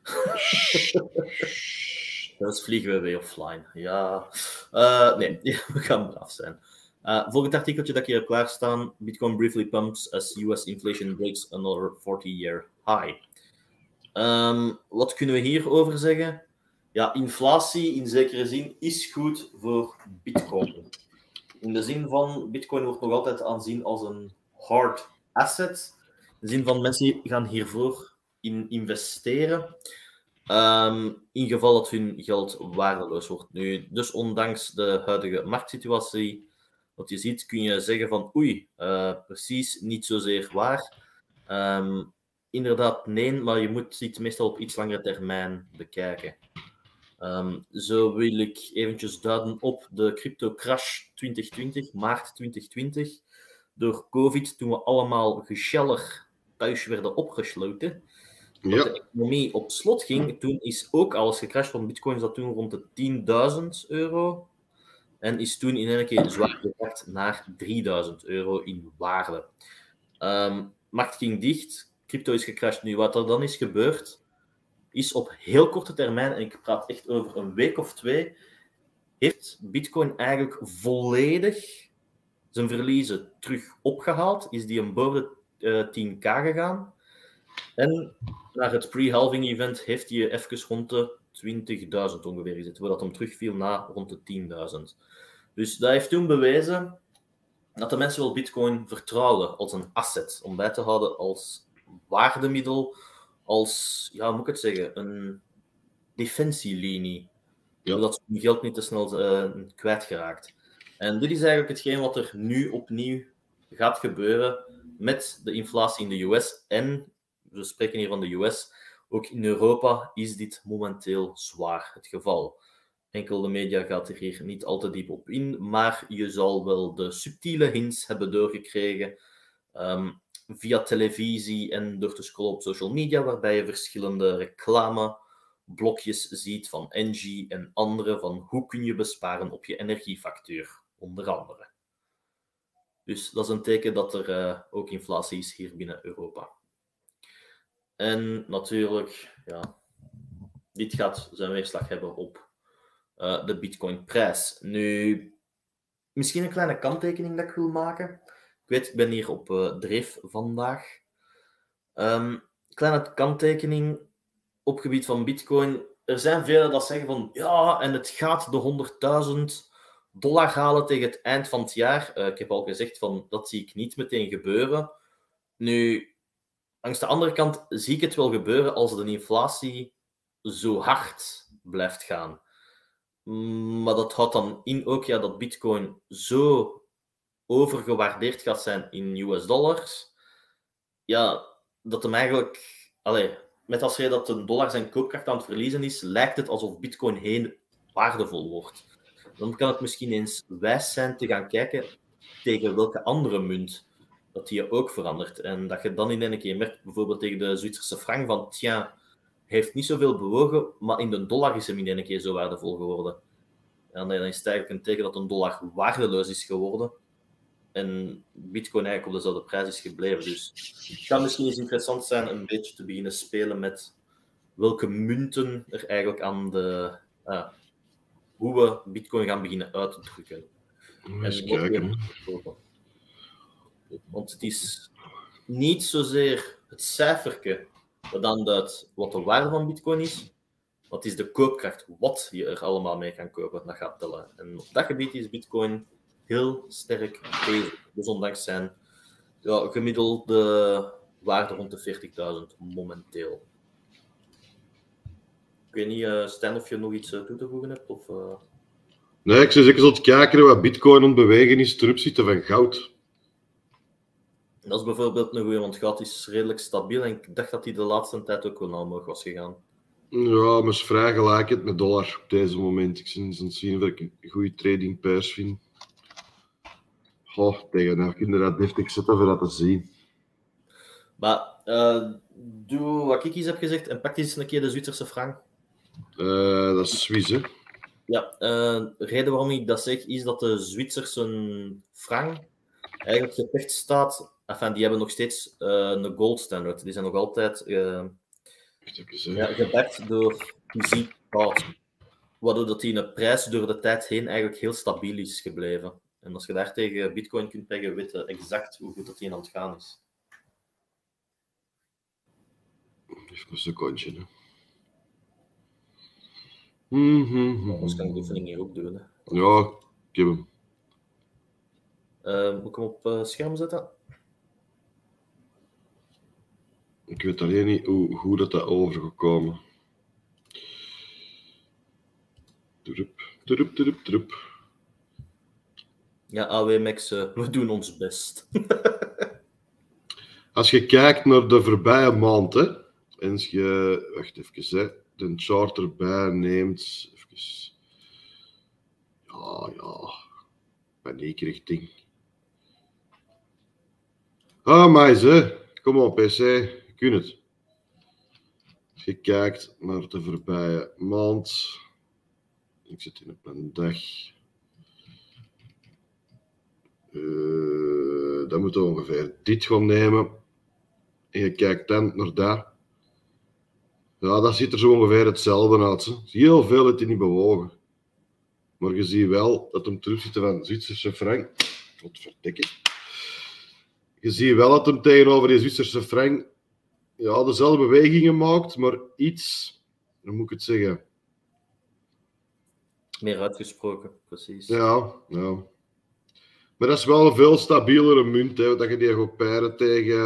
Speaker 1: Dat vliegen we weer offline. Ja. Nee, we gaan braaf zijn. Volgend artikeltje dat ik hier heb klaarstaan. Bitcoin briefly pumps as US inflation breaks another 40-year high. Wat kunnen we hierover zeggen? Ja, inflatie in zekere zin is goed voor Bitcoin. In de zin van, Bitcoin wordt nog altijd aanzien als een hard asset. In de zin van, mensen gaan hiervoor in investeren. In geval dat hun geld waardeloos wordt. Nu, dus ondanks de huidige marktsituatie, wat je ziet, kun je zeggen van oei, precies niet zozeer waar. Inderdaad, nee, maar je moet het meestal op iets langere termijn bekijken. Zo wil ik eventjes duiden op de crypto crash 2020, maart 2020. Door COVID, toen we allemaal gezellig thuis werden opgesloten.
Speaker 2: Ja.
Speaker 1: De economie op slot ging, toen is ook alles gecrashed, want Bitcoin zat toen rond de €10.000 en is toen in één keer zwaar gezakt naar €3.000 in waarde. Markt ging dicht, crypto is gecrashed. Nu, wat er dan is gebeurd, is op heel korte termijn, en ik praat echt over een week of 2, heeft Bitcoin eigenlijk volledig zijn verliezen terug opgehaald, is die boven de 10.000 gegaan. En naar het pre-halving event heeft hij even rond de 20.000 ongeveer gezeten, voordat hem terugviel naar rond de 10.000. Dus dat heeft toen bewezen dat de mensen wel Bitcoin vertrouwen als een asset, om bij te houden als waardemiddel, als, ja, hoe moet ik het zeggen, een defensielinie, zodat ze hun geld niet te snel kwijtgeraakt. En dit is eigenlijk hetgeen wat er nu opnieuw gaat gebeuren met de inflatie in de US. En, we spreken hier van de US, ook in Europa is dit momenteel zwaar het geval. Enkel de media gaat er hier niet al te diep op in, maar je zal wel de subtiele hints hebben doorgekregen via televisie en door te scrollen op social media, waarbij je verschillende reclameblokjes ziet van Engie en andere, van hoe kun je besparen op je energiefactuur, onder andere. Dus dat is een teken dat er ook inflatie is hier binnen Europa. En natuurlijk, ja, dit gaat zijn weerslag hebben op de Bitcoin-prijs. Nu, misschien een kleine kanttekening dat ik wil maken. Ik weet, ik ben hier op Dreef vandaag. Kleine kanttekening op gebied van Bitcoin. Er zijn velen dat zeggen van, ja, en het gaat de $100.000 halen tegen het eind van het jaar. Ik heb al gezegd van, dat zie ik niet meteen gebeuren. Nu, langs de andere kant zie ik het wel gebeuren als de inflatie zo hard blijft gaan. Maar dat houdt dan in ook dat Bitcoin zo overgewaardeerd gaat zijn in US dollars. Ja, dat hem eigenlijk... met als reden dat de dollar zijn koopkracht aan het verliezen is, lijkt het alsof Bitcoin heel waardevol wordt. Dan kan het misschien eens wijs zijn te gaan kijken tegen welke andere munt dat die ook verandert. En dat je dan in een keer merkt, bijvoorbeeld tegen de Zwitserse frank, van heeft niet zoveel bewogen, maar in de dollar is hem in een keer zo waardevol geworden. En dan is het eigenlijk een teken dat een dollar waardeloos is geworden en Bitcoin eigenlijk op dezelfde prijs is gebleven. Dus het kan misschien eens interessant zijn een beetje te beginnen spelen met welke munten er eigenlijk aan de... hoe we Bitcoin gaan beginnen uit te drukken.
Speaker 2: Eens kijken.
Speaker 1: Want het is niet zozeer het cijferke dat dan duidt wat de waarde van Bitcoin is, maar het is de koopkracht, wat je er allemaal mee kan kopen, dat gaat tellen. En op dat gebied is Bitcoin heel sterk bezig. Dus ondanks zijn gemiddelde waarde rond de 40.000 momenteel. Ik weet niet, Stijn, of je nog iets toe te voegen hebt? Of,
Speaker 2: Nee, ik zit zeker aan het kijken wat Bitcoin aan het bewegen is ten opzichte van goud.
Speaker 1: Dat is bijvoorbeeld een goeie, want goud is redelijk stabiel en ik dacht dat hij de laatste tijd ook wel naar omhoog was gegaan.
Speaker 2: Ja, maar is vrij gelijk met dollar op deze moment. Ik zie eens zien of ik een goede trading pairs vind. Tegen nou kun je dat deftig zetten voor dat te zien.
Speaker 1: Maar doe wat ik eens heb gezegd en pak eens een keer de Zwitserse frank.
Speaker 2: Dat is Swiss, hè?
Speaker 1: Ja, de reden waarom ik dat zeg is dat de Zwitserse frank eigenlijk gepecht staat. Enfin, die hebben nog steeds een gold standard. Die zijn nog altijd gebacked door fysiek goud. Waardoor dat die in de prijs door de tijd heen eigenlijk heel stabiel is gebleven. En als je daar tegen Bitcoin kunt peggen, weet je exact hoe goed dat die aan het gaan is.
Speaker 2: Even een secondje, hè.
Speaker 1: Anders kan ik de oefening hier ook doen. Hè.
Speaker 2: Ja, ik heb hem.
Speaker 1: Moet ik hem op scherm zetten?
Speaker 2: Ik weet alleen niet hoe dat overgekomen. Trup.
Speaker 1: Ja, AWMX, we doen ons best.
Speaker 2: Als je kijkt naar de voorbije maand, hè, en als je, wacht even, hè, de chart erbij neemt, even, paniekrichting. Maar hè, kom op PC, je kunt het. Als je kijkt naar de voorbije maand, ik zit in op een dag, dan moeten we ongeveer dit gaan nemen. En je kijkt dan naar daar. Ja, dat ziet er zo ongeveer hetzelfde uit. Hè. Heel veel heeft hij niet bewogen. Maar je ziet wel dat hem terug zit van de Zwitserse frank. Wat verdikken. Je ziet wel dat hem tegenover die Zwitserse frank dezelfde bewegingen maakt, maar iets, hoe moet ik het zeggen,
Speaker 1: Meer uitgesproken, precies.
Speaker 2: Ja. Maar dat is wel een veel stabielere munt, hè, dat je die gaat peilen tegen...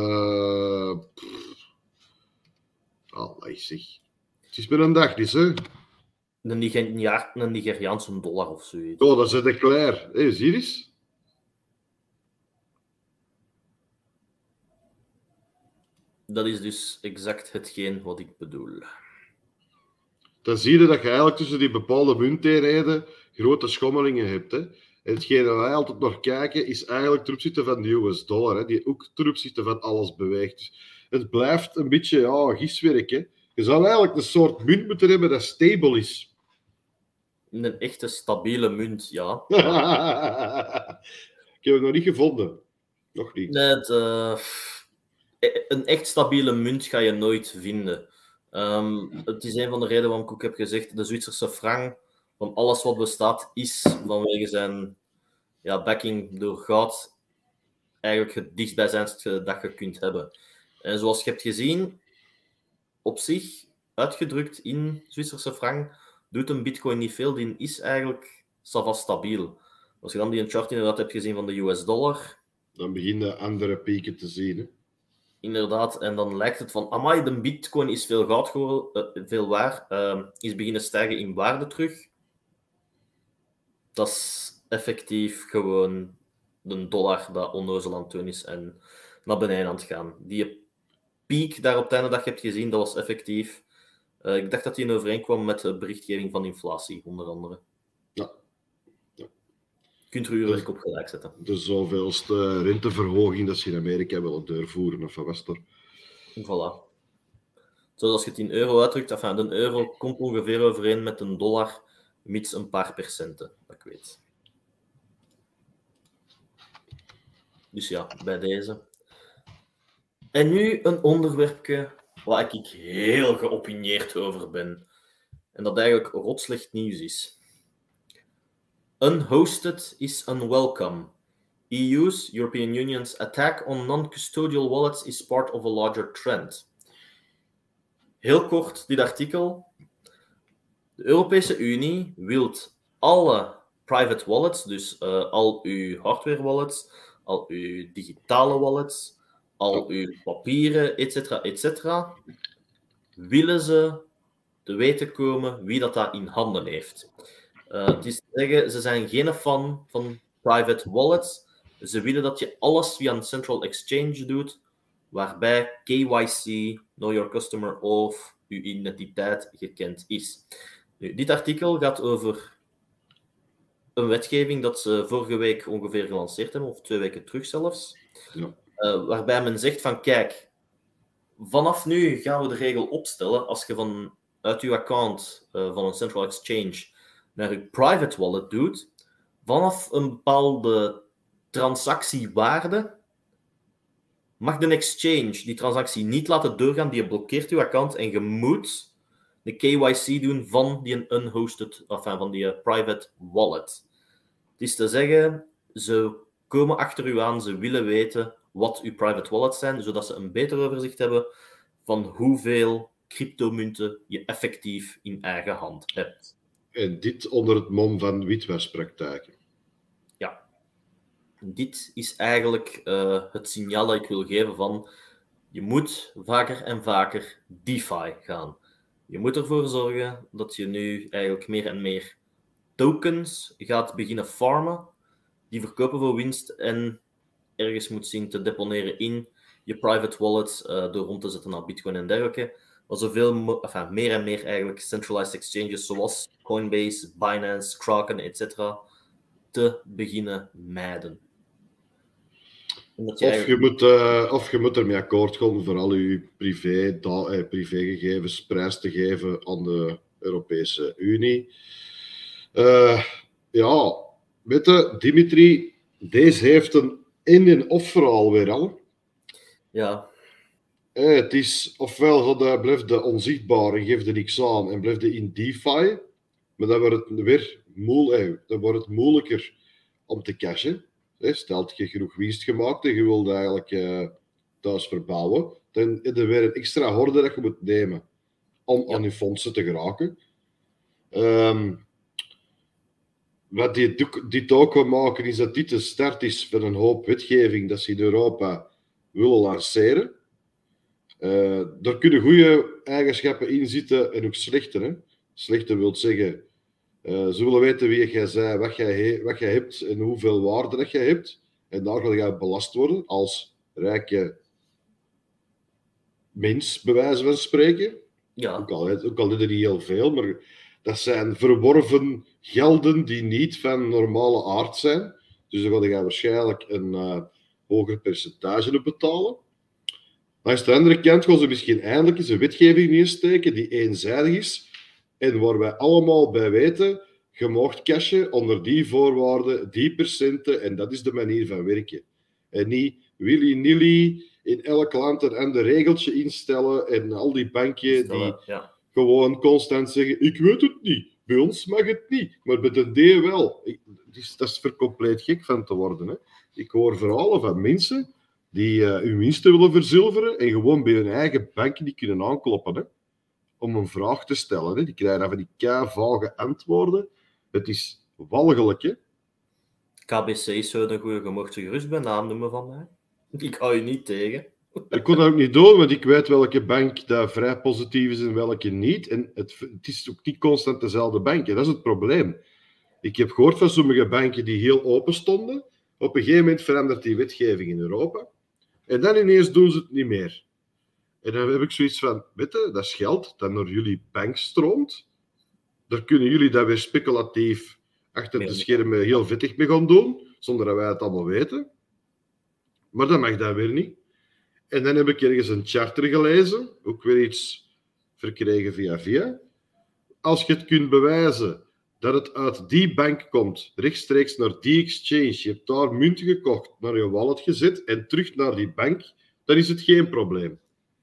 Speaker 2: zeg. Het is met een dag, dus, hè.
Speaker 1: Een Nigeriaanse dollar of zoiets.
Speaker 2: Oh, dat zit ik klaar. Hé, zie je eens?
Speaker 1: Dat is dus exact hetgeen wat ik bedoel.
Speaker 2: Dan zie je dat je eigenlijk tussen die bepaalde munteenheden grote schommelingen hebt. Hè. En hetgeen dat wij altijd nog kijken, is eigenlijk ten opzichte van de US dollar, hè, die ook ten opzichte van alles beweegt. Dus het blijft een beetje giswerk. Hè. Je zou eigenlijk een soort munt moeten hebben dat stable is.
Speaker 1: Een echte stabiele munt, ja.
Speaker 2: Ik heb het nog niet gevonden. Nog niet.
Speaker 1: Nee, een echt stabiele munt ga je nooit vinden. Het is een van de redenen waarom ik ook heb gezegd, de Zwitserse frank, van alles wat bestaat, is vanwege zijn backing door goud eigenlijk het dichtstbijzijnste dat je kunt hebben. En zoals je hebt gezien, op zich, uitgedrukt in Zwitserse frank, doet een bitcoin niet veel. Die is eigenlijk vast stabiel. Als je dan die chart inderdaad hebt gezien van de US dollar...
Speaker 2: Dan begin je andere pieken te zien. Hè?
Speaker 1: Inderdaad, en dan lijkt het van, amai, de bitcoin is veel goud geworden, veel waar, is beginnen stijgen in waarde terug. Dat is effectief gewoon de dollar dat onnozel aan het doen is en naar beneden aan het gaan. Die piek daar op het einde dat je hebt gezien, dat was effectief... ik dacht dat die in overeenkwam met de berichtgeving van inflatie, onder andere.
Speaker 2: Ja.
Speaker 1: Je kunt er uurwerk op gelijk zetten.
Speaker 2: De zoveelste renteverhoging dat ze in Amerika willen doorvoeren, of wat was er?
Speaker 1: Voilà. Zoals als je het in euro uitdrukt, de euro komt ongeveer overeen met een dollar, mits een paar percenten, dat ik weet. Dus ja, bij deze. En nu een onderwerpje waar ik heel geopineerd over ben. En dat eigenlijk rotslecht nieuws is. Unhosted is unwelcome. EU's, European Union's attack on non-custodial wallets is part of a larger trend. Heel kort dit artikel. De Europese Unie wil alle private wallets, dus al uw hardware wallets, al uw digitale wallets, al uw papieren, etc., willen ze te weten komen wie dat in handen heeft. Het is te zeggen, ze zijn geen fan van private wallets. Ze willen dat je alles via een central exchange doet, waarbij KYC, Know Your Customer, of uw identiteit gekend is. Nu, dit artikel gaat over een wetgeving dat ze vorige week ongeveer gelanceerd hebben, of 2 weken terug zelfs.
Speaker 2: Ja.
Speaker 1: Waarbij men zegt van, kijk, vanaf nu gaan we de regel opstellen, als je uit je account van een central exchange naar je private wallet doet, vanaf een bepaalde transactiewaarde mag de exchange die transactie niet laten doorgaan, die blokkeert je account en je moet de KYC doen van die unhosted, van die private wallet. Het is te zeggen, ze komen achter u aan, ze willen weten wat uw private wallets zijn, zodat ze een beter overzicht hebben van hoeveel cryptomunten je effectief in eigen hand hebt.
Speaker 2: En dit onder het mom van witwaspraktijken.
Speaker 1: Ja. Dit is eigenlijk het signaal dat ik wil geven van je moet vaker en vaker DeFi gaan. Je moet ervoor zorgen dat je nu eigenlijk meer en meer tokens gaat beginnen farmen, die verkopen voor winst en ergens moet zien te deponeren in je private wallets door rond te zetten naar Bitcoin en dergelijke. Maar meer en meer eigenlijk centralized exchanges zoals Coinbase, Binance, Kraken, etc. te beginnen mijden.
Speaker 2: Of je moet ermee akkoord gaan voor al je privégegevens prijs te geven aan de Europese Unie. Weet je, Dimitri, deze heeft een in- en of-verhaal weer al.
Speaker 1: Ja.
Speaker 2: Het is, ofwel blijft de onzichtbaar en geeft er niks aan en blijft de in DeFi, maar dan wordt het weer moeilijker om te cashen. Stelt je genoeg winst gemaakt en je wilt eigenlijk thuis verbouwen, dan is er weer een extra horde dat je moet nemen om aan je fondsen te geraken. wat dit ook wil maken, is dat dit de start is van een hoop wetgeving dat ze in Europa willen lanceren. Daar kunnen goede eigenschappen in zitten en ook slechte. Hè? Slechte wil zeggen, ze willen weten wie jij bent, wat jij hebt en hoeveel waarde dat jij hebt. En daar wil jij belast worden als rijke mens, bij wijze van spreken.
Speaker 1: Ja.
Speaker 2: Ook al is er niet heel veel, maar dat zijn verworven gelden die niet van normale aard zijn. Dus daar ga je waarschijnlijk een hoger percentage op betalen. Langs de andere kant gaan ze misschien eindelijk eens een wetgeving insteken die eenzijdig is en waar wij allemaal bij weten, je mag cashen onder die voorwaarden, die percenten en dat is de manier van werken. En niet willy-nilly in elk land een ander regeltje instellen en al die banken die gewoon constant zeggen, ik weet het niet, bij ons mag het niet, maar bij de D wel. Dat is voor compleet gek van te worden. Hè. Ik hoor verhalen van mensen die hun winsten willen verzilveren en gewoon bij hun eigen banken die kunnen aankloppen, hè, om een vraag te stellen. Hè. Die krijgen dan van die vage antwoorden. Het is walgelijk, hè.
Speaker 1: KBC is zo een goede, je mocht ze gerust bij naam noemen van mij. Ik hou je niet tegen.
Speaker 2: Ik kon dat ook niet doen, want ik weet welke bank dat vrij positief is en welke niet. En het is ook niet constant dezelfde bank. En dat is het probleem. Ik heb gehoord van sommige banken die heel open stonden. Op een gegeven moment verandert die wetgeving in Europa. En dan ineens doen ze het niet meer. En dan heb ik zoiets van, weet je, dat is geld dat naar jullie bank stroomt. Daar kunnen jullie dat weer speculatief achter de schermen heel vettig mee gaan doen, zonder dat wij het allemaal weten. Maar dat mag dat weer niet. En dan heb ik ergens een charter gelezen, ook weer iets verkregen via. Als je het kunt bewijzen dat het uit die bank komt, rechtstreeks naar die exchange, je hebt daar munten gekocht, naar je wallet gezet en terug naar die bank, dan is het geen probleem.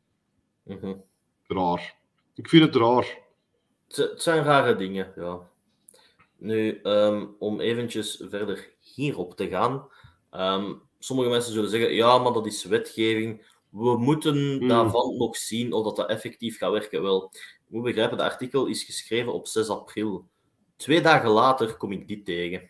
Speaker 2: Raar. Ik vind het raar.
Speaker 1: Het zijn rare dingen, ja. Nu, om eventjes verder hierop te gaan. Sommige mensen zullen zeggen, ja, maar dat is wetgeving. We moeten daarvan nog zien of dat effectief gaat werken. Wel, je moet begrijpen, het artikel is geschreven op 6 april. 2 dagen later kom ik dit tegen.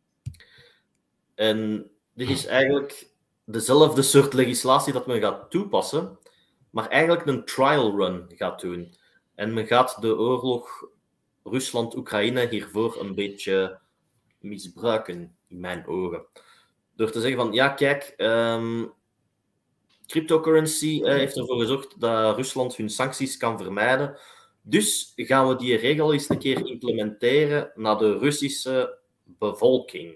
Speaker 1: En dit is eigenlijk dezelfde soort legislatie dat men gaat toepassen, maar eigenlijk een trial run gaat doen. En men gaat de oorlog Rusland-Oekraïne hiervoor een beetje misbruiken, in mijn ogen. Door te zeggen van, ja, kijk, cryptocurrency heeft ervoor gezorgd dat Rusland hun sancties kan vermijden. Dus gaan we die regel eens een keer implementeren naar de Russische bevolking.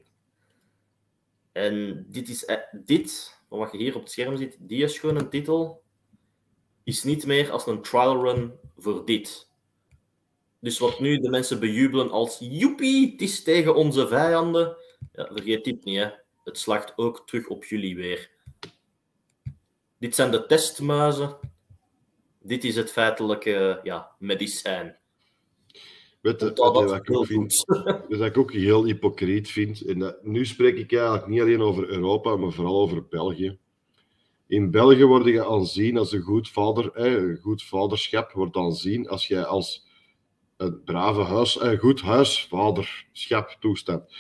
Speaker 1: En dit, wat je hier op het scherm ziet, die is gewoon een titel, is niet meer als een trial run voor dit. Dus wat nu de mensen bejubelen als joepie, het is tegen onze vijanden, ja, vergeet dit niet, hè. Het slacht ook terug op jullie weer. Dit zijn de testmuizen. Dit is het feitelijke medicijn.
Speaker 2: Weet je, dat ik ook heel hypocriet vind. En nu spreek ik eigenlijk niet alleen over Europa, maar vooral over België. In België word je aanzien als een goed vaderschap wordt aanzien als jij als een brave goed huisvaderschap toestaat.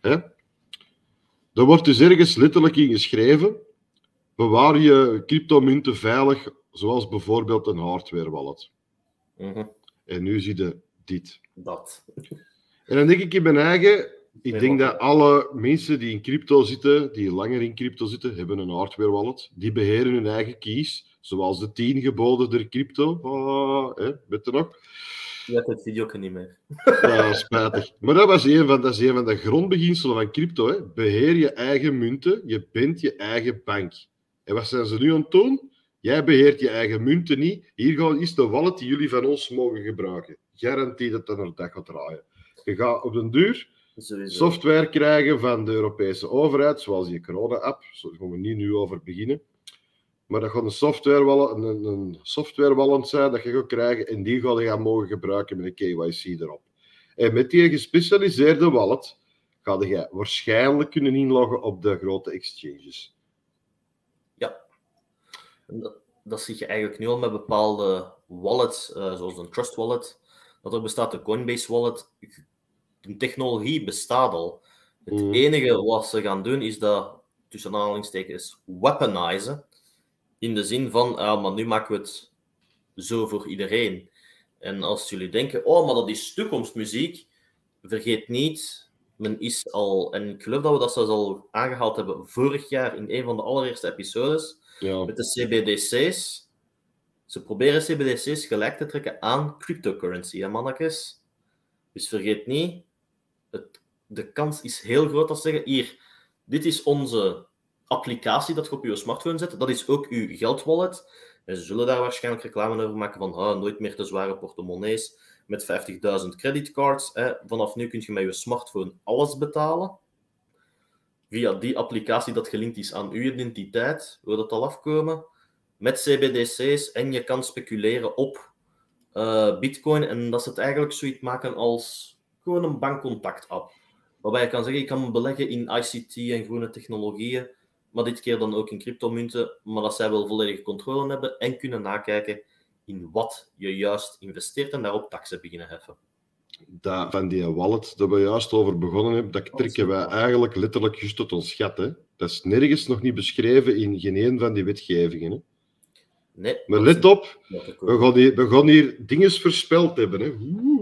Speaker 2: Daar wordt dus ergens letterlijk in geschreven: bewaar je cryptomunten veilig, zoals bijvoorbeeld een hardware wallet. En nu zie je dit.
Speaker 1: Dat.
Speaker 2: En dan denk ik in mijn eigen, ik denk dat alle mensen die in crypto zitten, die langer in crypto zitten, hebben een hardware wallet. Die beheren hun eigen keys, zoals de 10 geboden der crypto. Weet je nog?
Speaker 1: Je hebt het video niet meer.
Speaker 2: Ja, spijtig. Maar dat is een van de grondbeginselen van crypto. Hè. Beheer je eigen munten, je bent je eigen bank. En wat zijn ze nu aan het doen? Jij beheert je eigen munten niet. Hier is de wallet die jullie van ons mogen gebruiken. Garantie dat dat een dag gaat draaien. Je gaat op den duur software krijgen van de Europese overheid, zoals die corona-app. Daar gaan we niet nu over beginnen. Maar dat gaat een software wallet zijn dat je gaat krijgen en die ga je gaan mogen gebruiken met een KYC erop. En met die gespecialiseerde wallet ga je waarschijnlijk kunnen inloggen op de grote exchanges.
Speaker 1: Ja. Dat zie je eigenlijk nu al met bepaalde wallets, zoals een Trust Wallet. Dat er bestaat de Coinbase Wallet. de technologie bestaat al. Het enige wat ze gaan doen is dat, tussen aanhalingstekens, weaponizen. In de zin van, maar nu maken we het zo voor iedereen. En als jullie denken, oh, maar dat is toekomstmuziek, vergeet niet, men is al, en ik geloof dat we dat zelfs al aangehaald hebben vorig jaar in een van de allereerste episodes, met de CBDC's. Ze proberen CBDC's gelijk te trekken aan cryptocurrency, hè, mannetjes? Dus vergeet niet, de kans is heel groot dat ze zeggen, hier, dit is onze applicatie dat je op je smartphone zet, dat is ook uw geldwallet. En ze zullen daar waarschijnlijk reclame over maken van nooit meer te zware portemonnees met 50.000 creditcards. Vanaf nu kun je met je smartphone alles betalen. Via die applicatie dat gelinkt is aan uw identiteit, wil dat al afkomen. Met CBDC's en je kan speculeren op Bitcoin. En dat ze het eigenlijk zoiets maken als gewoon een bankcontact-app. Waarbij je kan zeggen, je kan beleggen in ICT en groene technologieën, maar dit keer dan ook in cryptomunten, maar dat zij wel volledige controle hebben en kunnen nakijken in wat je juist investeert en daarop taxen beginnen heffen.
Speaker 2: Dat van die wallet dat we juist over begonnen hebben, dat trekken wij eigenlijk letterlijk juist tot ons gat. Hè? Dat is nergens nog niet beschreven in geen een van die wetgevingen. Hè?
Speaker 1: Nee.
Speaker 2: Maar let op, we gaan hier dingen voorspeld hebben. Hè?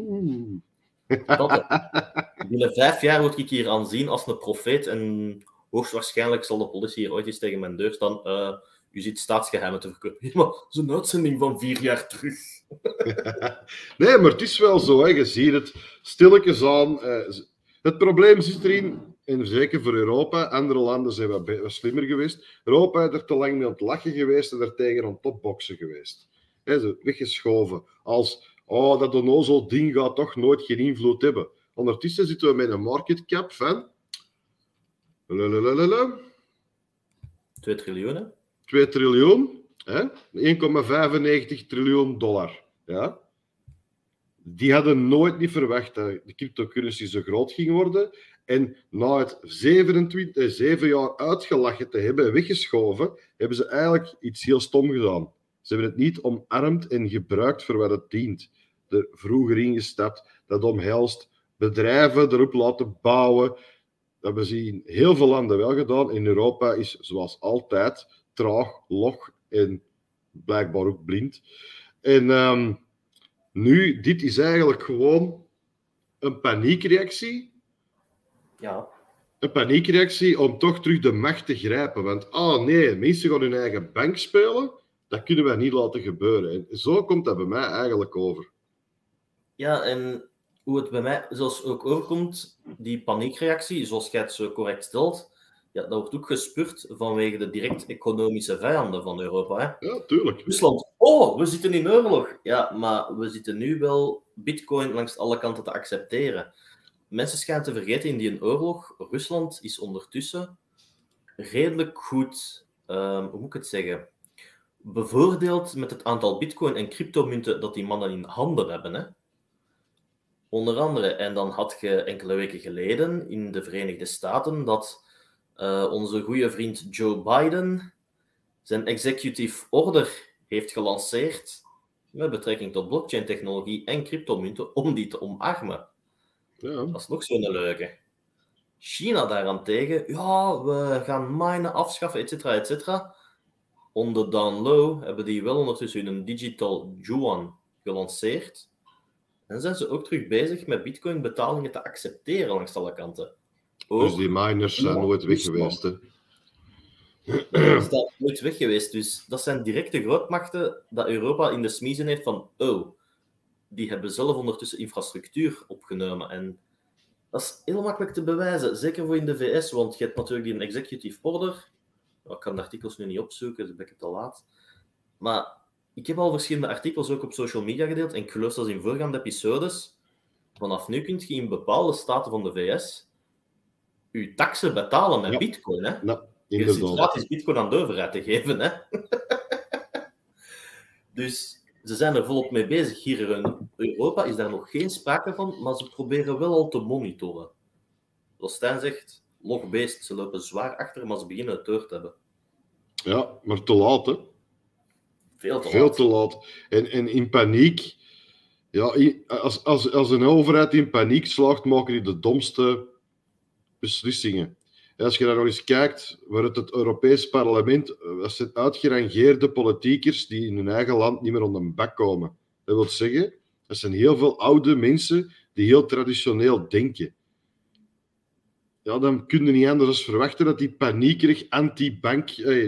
Speaker 1: Binnen 5 jaar word ik hier aanzien als een profeet en hoogstwaarschijnlijk zal de politie hier ooit eens tegen mijn deur staan. U ziet staatsgeheimen te verkopen. Maar dat is een uitzending van 4 jaar terug.
Speaker 2: Nee, maar het is wel zo. Hè. Je ziet het stilletjes aan. Het probleem zit erin, en zeker voor Europa. Andere landen zijn wat slimmer geweest. Europa is er te lang mee aan het lachen geweest en er tegen aan het topboksen geweest. Ze weggeschoven. Als, dat onnozel ding gaat toch nooit geen invloed hebben. Ondertussen zitten we met een market cap van
Speaker 1: 2 triljoen, hè?
Speaker 2: 2 triljoen. 1,95 triljoen dollar. Ja? Die hadden nooit niet verwacht dat de cryptocurrency zo groot ging worden. En na het 7 jaar uitgelachen te hebben, weggeschoven, hebben ze eigenlijk iets heel stom gedaan. Ze hebben het niet omarmd en gebruikt voor wat het dient. Er vroeger ingestapt, dat omhelst bedrijven erop laten bouwen. Dat hebben ze in heel veel landen wel gedaan. In Europa is zoals altijd traag, log en blijkbaar ook blind. En nu, dit is eigenlijk gewoon een paniekreactie.
Speaker 1: Ja.
Speaker 2: Een paniekreactie om toch terug de macht te grijpen. Want, nee, mensen gaan hun eigen bank spelen. Dat kunnen wij niet laten gebeuren. En zo komt dat bij mij eigenlijk over.
Speaker 1: Ja, en hoe het bij mij zelfs ook overkomt, die paniekreactie, zoals jij het zo correct stelt, ja, dat wordt ook gespurt vanwege de direct economische vijanden van Europa. Hè?
Speaker 2: Ja, tuurlijk.
Speaker 1: Rusland, we zitten in oorlog. Ja, maar we zitten nu wel Bitcoin langs alle kanten te accepteren. Mensen schijnen te vergeten, in die oorlog, Rusland is ondertussen redelijk goed, hoe moet ik het zeggen, bevoordeeld met het aantal bitcoin en cryptomunten dat die mannen in handen hebben. Hè? Onder andere, en dan had je enkele weken geleden in de Verenigde Staten dat onze goede vriend Joe Biden zijn executive order heeft gelanceerd met betrekking tot blockchain-technologie en cryptomunten om die te omarmen.
Speaker 2: Ja.
Speaker 1: Dat is nog zo'n leuke. China daarentegen, ja, we gaan minen afschaffen, et cetera, et cetera. On the down low hebben die wel ondertussen een digital yuan gelanceerd. En zijn ze ook terug bezig met bitcoin-betalingen te accepteren langs alle kanten. Ook,
Speaker 2: dus die miners zijn nooit weg geweest. Hè?
Speaker 1: Die zijn nooit weg geweest. Dus dat zijn directe grootmachten dat Europa in de smiezen heeft van die hebben zelf ondertussen infrastructuur opgenomen. En dat is heel makkelijk te bewijzen. Zeker voor in de VS, want je hebt natuurlijk die executive order. Ik kan de artikels nu niet opzoeken, dus ben ik te laat. Maar ik heb al verschillende artikels ook op social media gedeeld. En ik geloof zelfs in voorgaande episodes. Vanaf nu kun je in bepaalde staten van de VS je taxen betalen met bitcoin. Hè?
Speaker 2: Ja,
Speaker 1: je zit gratis bitcoin aan de overheid te geven. Hè? Dus ze zijn er volop mee bezig. Hier in Europa is daar nog geen sprake van, maar ze proberen wel al te monitoren. Zoals Stijn zegt, logbeest, ze lopen zwaar achter, maar ze beginnen het door te hebben.
Speaker 2: Ja, maar te laat, hè?
Speaker 1: Veel te laat.
Speaker 2: Veel te laat. En in paniek Ja, als een overheid in paniek slaagt, maken die de domste beslissingen. En als je dan nog eens kijkt waar het Europees Parlement, dat zijn uitgerangeerde politiekers die in hun eigen land niet meer onder de bak komen. Dat wil zeggen, dat zijn heel veel oude mensen die heel traditioneel denken. Ja, dan kun je niet anders dan verwachten dat die paniekerig anti-bank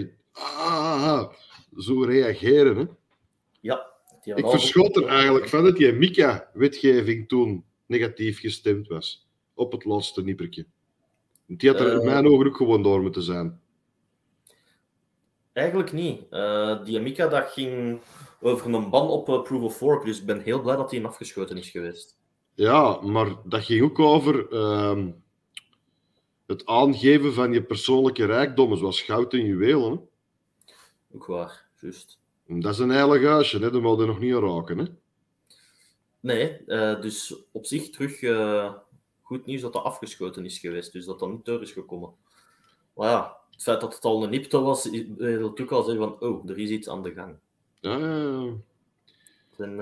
Speaker 2: zo reageren. Hè?
Speaker 1: Ja.
Speaker 2: Ik verschoot er eigenlijk van dat die MiCA-wetgeving toen negatief gestemd was. Op het laatste nippertje. Die had er in mijn ogen ook gewoon door moeten zijn.
Speaker 1: Eigenlijk niet. Die Amica dat ging over een ban op Proof of Work, dus ik ben heel blij dat die afgeschoten is geweest.
Speaker 2: Ja, maar dat ging ook over het aangeven van je persoonlijke rijkdommen, zoals goud en juwelen. Hè?
Speaker 1: Ook waar, juist.
Speaker 2: Dat is een heilig huisje, hè? Dat moet je nog niet aan raken. Hè?
Speaker 1: Nee, dus op zich terug goed nieuws dat dat afgeschoten is geweest, dus dat dat niet door is gekomen. Maar ja, het feit dat het al een nipte was, wil ook al zeggen van, oh, er is iets aan de gang.
Speaker 2: Ja.
Speaker 1: En,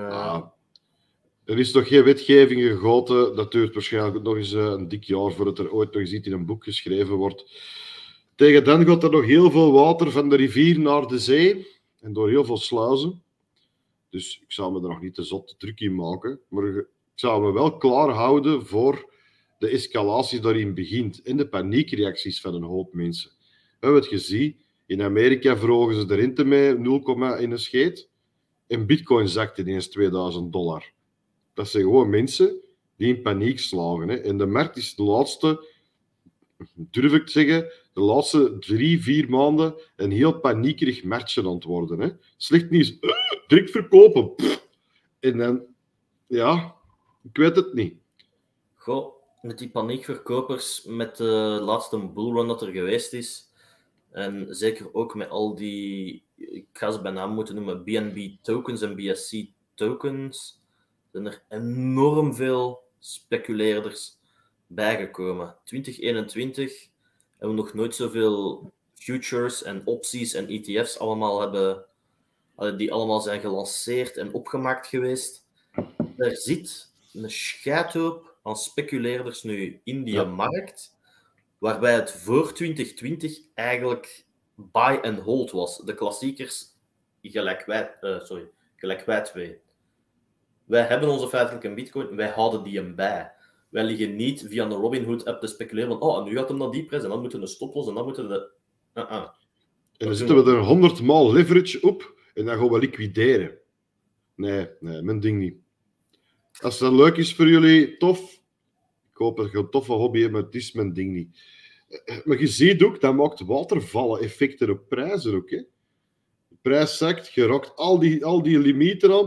Speaker 2: er is nog geen wetgeving gegoten. Dat duurt waarschijnlijk nog eens een dik jaar voordat er ooit nog eens iets in een boek geschreven wordt. Tegen dan gaat er nog heel veel water van de rivier naar de zee. En door heel veel sluizen. Dus ik zou me er nog niet te zot druk in maken. Maar ik zou me wel klaar houden voor de escalatie daarin begint. En de paniekreacties van een hoop mensen. We hebben het gezien. In Amerika verhogen ze de rente met 0, in een scheet. En bitcoin zakte ineens $2000. Dat zijn gewoon mensen die in paniek slagen. Hè. En de markt is de laatste, durf ik te zeggen, de laatste 3-4 maanden een heel paniekerig marktje aan het worden. Hè. Slecht nieuws, direct verkopen. Pff. En dan, ja, ik weet het niet.
Speaker 1: Goh, met die paniekverkopers, met de laatste bullrun dat er geweest is, en zeker ook met al die, ik ga ze bij naam moeten noemen, BNB tokens en BSC tokens, zijn er enorm veel speculeerders bijgekomen. 2021 hebben we nog nooit zoveel futures en opties en ETF's allemaal hebben, die allemaal zijn gelanceerd en opgemaakt geweest. Er zit een scheidhoop aan speculeerders nu in die markt, waarbij het voor 2020 eigenlijk buy and hold was. De klassiekers, gelijk wij twee. Wij hebben onze feitelijke bitcoin, wij houden die hem bij. Wij liggen niet via een Robinhood-app te speculeren van en nu gaat hem naar die prijs en dan moeten we een stoploss en dan moeten we
Speaker 2: En dan zitten we er 100 maal leverage op en dan gaan we liquideren. Nee, mijn ding niet. Als dat leuk is voor jullie, tof. Ik hoop dat je een toffe hobby hebt, maar het is mijn ding niet. Maar je ziet ook, dat maakt watervallen effecten op prijzen ook. Hè? De prijs zakt, je raakt al die limieten aan.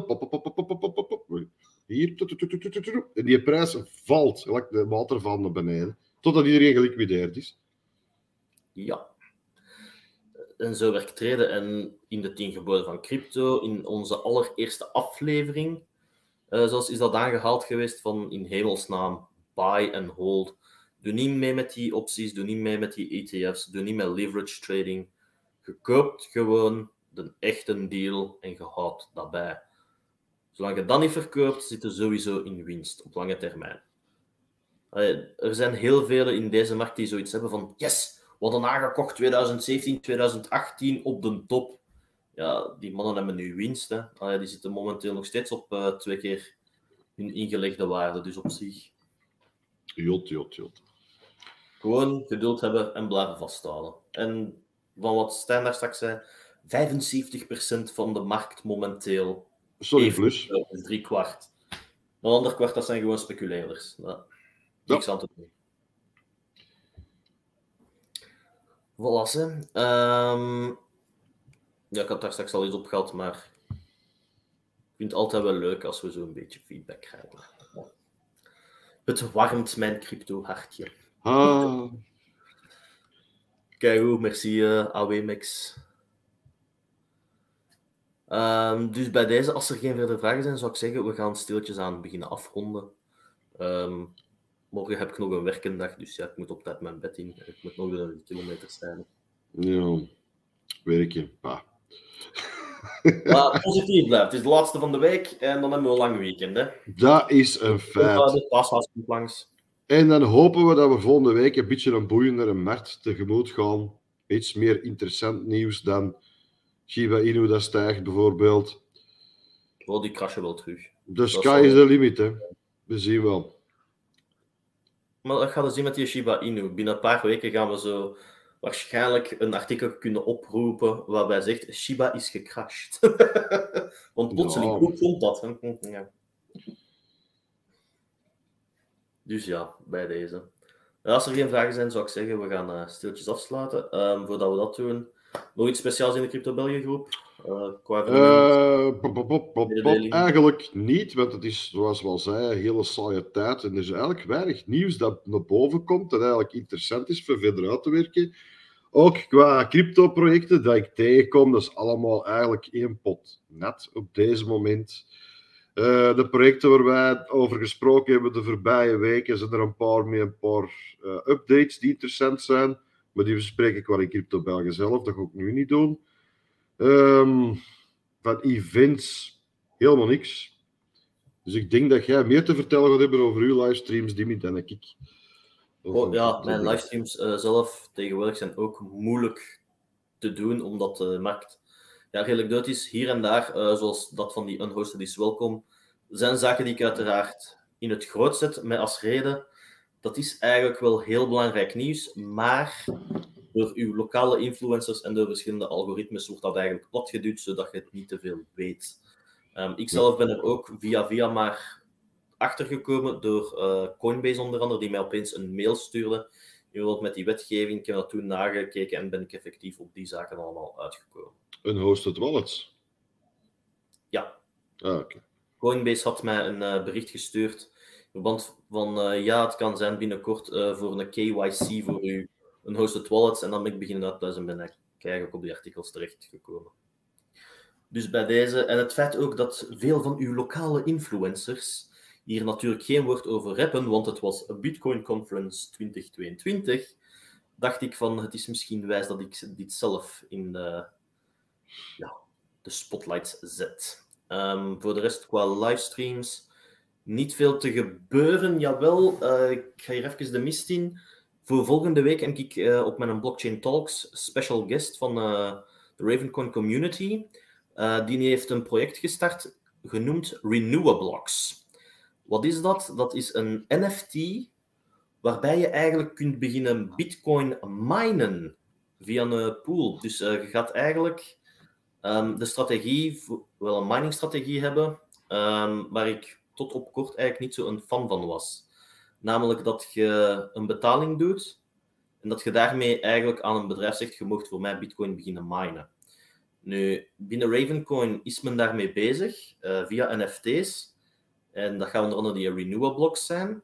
Speaker 2: Hier. En die prijs valt, gelijk de waterval naar beneden. Totdat iedereen geliquideerd is.
Speaker 1: Ja. En zo werkt traden. En in de 10 geboden van crypto, in onze allereerste aflevering, zoals is dat aangehaald geweest van in hemelsnaam buy and hold. Doe niet mee met die opties, doe niet mee met die ETF's, doe niet met leverage trading. Je koopt gewoon de echte deal en je houdt dat bij. Zolang je dat niet verkoopt, zit je sowieso in winst op lange termijn. Er zijn heel velen in deze markt die zoiets hebben van yes, we hadden aangekocht 2017, 2018 op de top. Ja, die mannen hebben nu winst. Hè. Die zitten momenteel nog steeds op 2 keer hun ingelegde waarde. Dus op zich.
Speaker 2: Jot.
Speaker 1: Gewoon geduld hebben en blijven vasthouden. En van wat Stijn daar straks zei, 75% van de markt momenteel.
Speaker 2: Sorry, plus.
Speaker 1: 3/4. Een ander kwart, dat zijn gewoon speculeerders. Niks aan te doen. Voilà, hè. Ja, ik had daar straks al iets op gehad, maar ik vind het altijd wel leuk als we zo'n beetje feedback krijgen. Het warmt mijn crypto-hartje. Kijk hoe, merci AWMX. Dus bij deze, als er geen verder vragen zijn, zou ik zeggen, we gaan stilletjes aan beginnen afronden. Morgen heb ik nog een werkendag, dus ja, ik moet op tijd mijn bed in. Ik moet nog de kilometers zijn.
Speaker 2: Ja, werkje.
Speaker 1: Maar positief blijft. Het is de laatste van de week en dan hebben we een lang weekend. Hè.
Speaker 2: Dat is een feit.
Speaker 1: De paashaas komt langs.
Speaker 2: En dan hopen we dat we volgende week een beetje een boeiendere markt tegemoet gaan. Iets meer interessant nieuws dan Shiba Inu dat stijgt bijvoorbeeld.
Speaker 1: Oh, die crashen wel terug.
Speaker 2: De sky is the limit, hè. We zien wel.
Speaker 1: Maar dat gaan we zien met die Shiba Inu. Binnen een paar weken gaan we zo waarschijnlijk een artikel kunnen oproepen waarbij zegt Shiba is gecrashed. Want plotseling,
Speaker 2: Ja.
Speaker 1: hoe komt dat? Ja. Dus ja, bij deze. Als er geen vragen zijn, zou ik zeggen, we gaan stiltjes afsluiten. Voordat we dat doen, nog iets speciaals in de Crypto België groep? Qua evenement?
Speaker 2: Eigenlijk niet, want het is, zoals we al zeiden, een hele saaie tijd. En er is eigenlijk weinig nieuws dat naar boven komt en eigenlijk interessant is voor verder uit te werken. Ook qua crypto-projecten dat ik tegenkom, dat is allemaal eigenlijk één pot nat op deze moment. De projecten waar wij over gesproken hebben de voorbije weken, zijn er een paar met een paar updates die interessant zijn. Maar die bespreek ik wel in Crypto België zelf, dat ga ik nu niet doen. Van events, helemaal niks. Dus ik denk dat jij meer te vertellen gaat hebben over uw livestreams, Dimi, dan ik.
Speaker 1: Ja, mijn livestreams zelf tegenwoordig zijn ook moeilijk te doen, omdat de markt redelijk dood is. Hier en daar, zoals dat van die unhosted is welkom, zijn zaken die ik uiteraard in het groot zet, met als reden, dat is eigenlijk wel heel belangrijk nieuws, maar door uw lokale influencers en door verschillende algoritmes wordt dat eigenlijk platgeduwd, zodat je het niet te veel weet. Ik zelf ben er ook via maar achtergekomen door Coinbase onder andere, die mij opeens een mail stuurde. Bijvoorbeeld met die wetgeving, ik heb dat toen nagekeken en ben ik effectief op die zaken allemaal uitgekomen.
Speaker 2: Een hosted wallets?
Speaker 1: Ja.
Speaker 2: Okay.
Speaker 1: Coinbase had mij een bericht gestuurd in verband van het kan zijn binnenkort voor een KYC voor u een hosted wallet en dan ben ik beginnen uitpluizen en ben ik eigenlijk op die artikels terechtgekomen. Dus bij deze, en het feit ook dat veel van uw lokale influencers hier natuurlijk geen woord over rappen, want het was een Bitcoin Conference 2022, dacht ik van het is misschien wijs dat ik dit zelf in de spotlight zet. Voor de rest, qua livestreams, niet veel te gebeuren. Jawel, ik ga hier even de mist in. Voor volgende week heb ik op mijn Blockchain Talks special guest van de Ravencoin community. Die heeft een project gestart genoemd Renewablocks. Wat is dat? Dat is een NFT waarbij je eigenlijk kunt beginnen Bitcoin minen via een pool. Dus je gaat eigenlijk de strategie, wel een mining-strategie hebben, waar ik tot op kort eigenlijk niet zo een fan van was. Namelijk dat je een betaling doet en dat je daarmee eigenlijk aan een bedrijf zegt, je mag voor mij Bitcoin beginnen minen. Nu, binnen Ravencoin is men daarmee bezig, via NFT's. En dat gaan onder andere die Renewablocks zijn.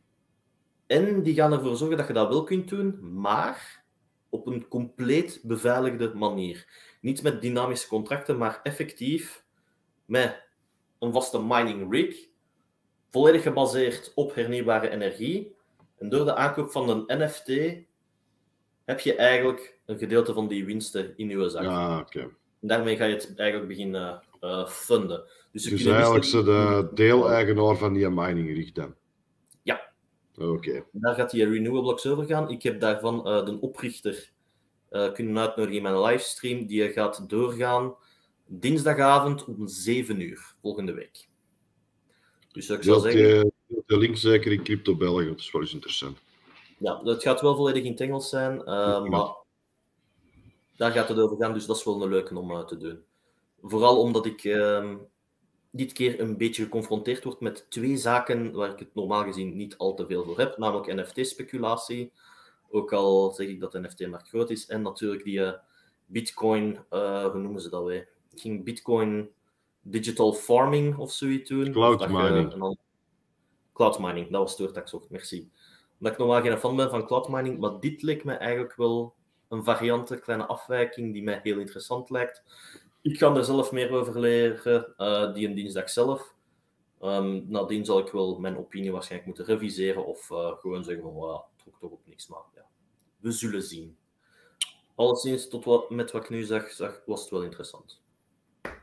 Speaker 1: En die gaan ervoor zorgen dat je dat wel kunt doen, maar op een compleet beveiligde manier. Niet met dynamische contracten, maar effectief met een vaste mining rig, volledig gebaseerd op hernieuwbare energie. En door de aankoop van een NFT heb je eigenlijk een gedeelte van die winsten in je zak.
Speaker 2: Ja, oké.
Speaker 1: En daarmee ga je het eigenlijk beginnen funden.
Speaker 2: Dus eigenlijk ze de deel-eigenaar van die mining rig dan?
Speaker 1: Ja.
Speaker 2: Oké.
Speaker 1: Daar gaat die Renewablocks over gaan. Ik heb daarvan de oprichter kunnen uitnodigen in mijn livestream. Die gaat doorgaan dinsdagavond om 7 uur volgende week. Dus ik zou zeggen...
Speaker 2: De link zeker in Crypto België, dat is wel eens interessant.
Speaker 1: Ja, het gaat wel volledig in het Engels zijn, maar daar gaat het over gaan, dus dat is wel een leuke om te doen. Vooral omdat ik dit keer een beetje geconfronteerd word met 2 zaken waar ik het normaal gezien niet al te veel voor heb, namelijk NFT-speculatie, ook al zeg ik dat de NFT-markt groot is, en natuurlijk die Bitcoin, hoe noemen ze dat weer? Ik ging Bitcoin Digital Farming of zoiets doen.
Speaker 2: Cloud mining.
Speaker 1: Cloud mining, dat was het woord dat ik zocht, merci. Omdat ik normaal geen fan ben van cloud mining, maar dit leek me eigenlijk wel een variant, een kleine afwijking die mij heel interessant lijkt. Ik ga er zelf meer over leren, die een dinsdag zelf. Nadien zal ik wel mijn opinie waarschijnlijk moeten reviseren of gewoon zeggen van, het trok toch op niks, maar ja, we zullen zien. Alleszins, met wat ik nu zag, was het wel interessant.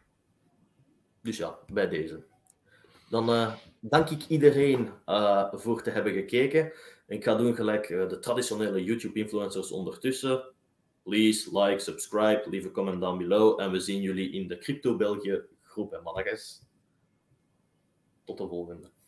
Speaker 1: Dus ja, bij deze. Dan dank ik iedereen voor te hebben gekeken. En ik ga doen gelijk de traditionele YouTube-influencers ondertussen. Please like, subscribe, leave a comment down below. En we zien jullie in de Crypto België groep en mannetjes. Tot de volgende.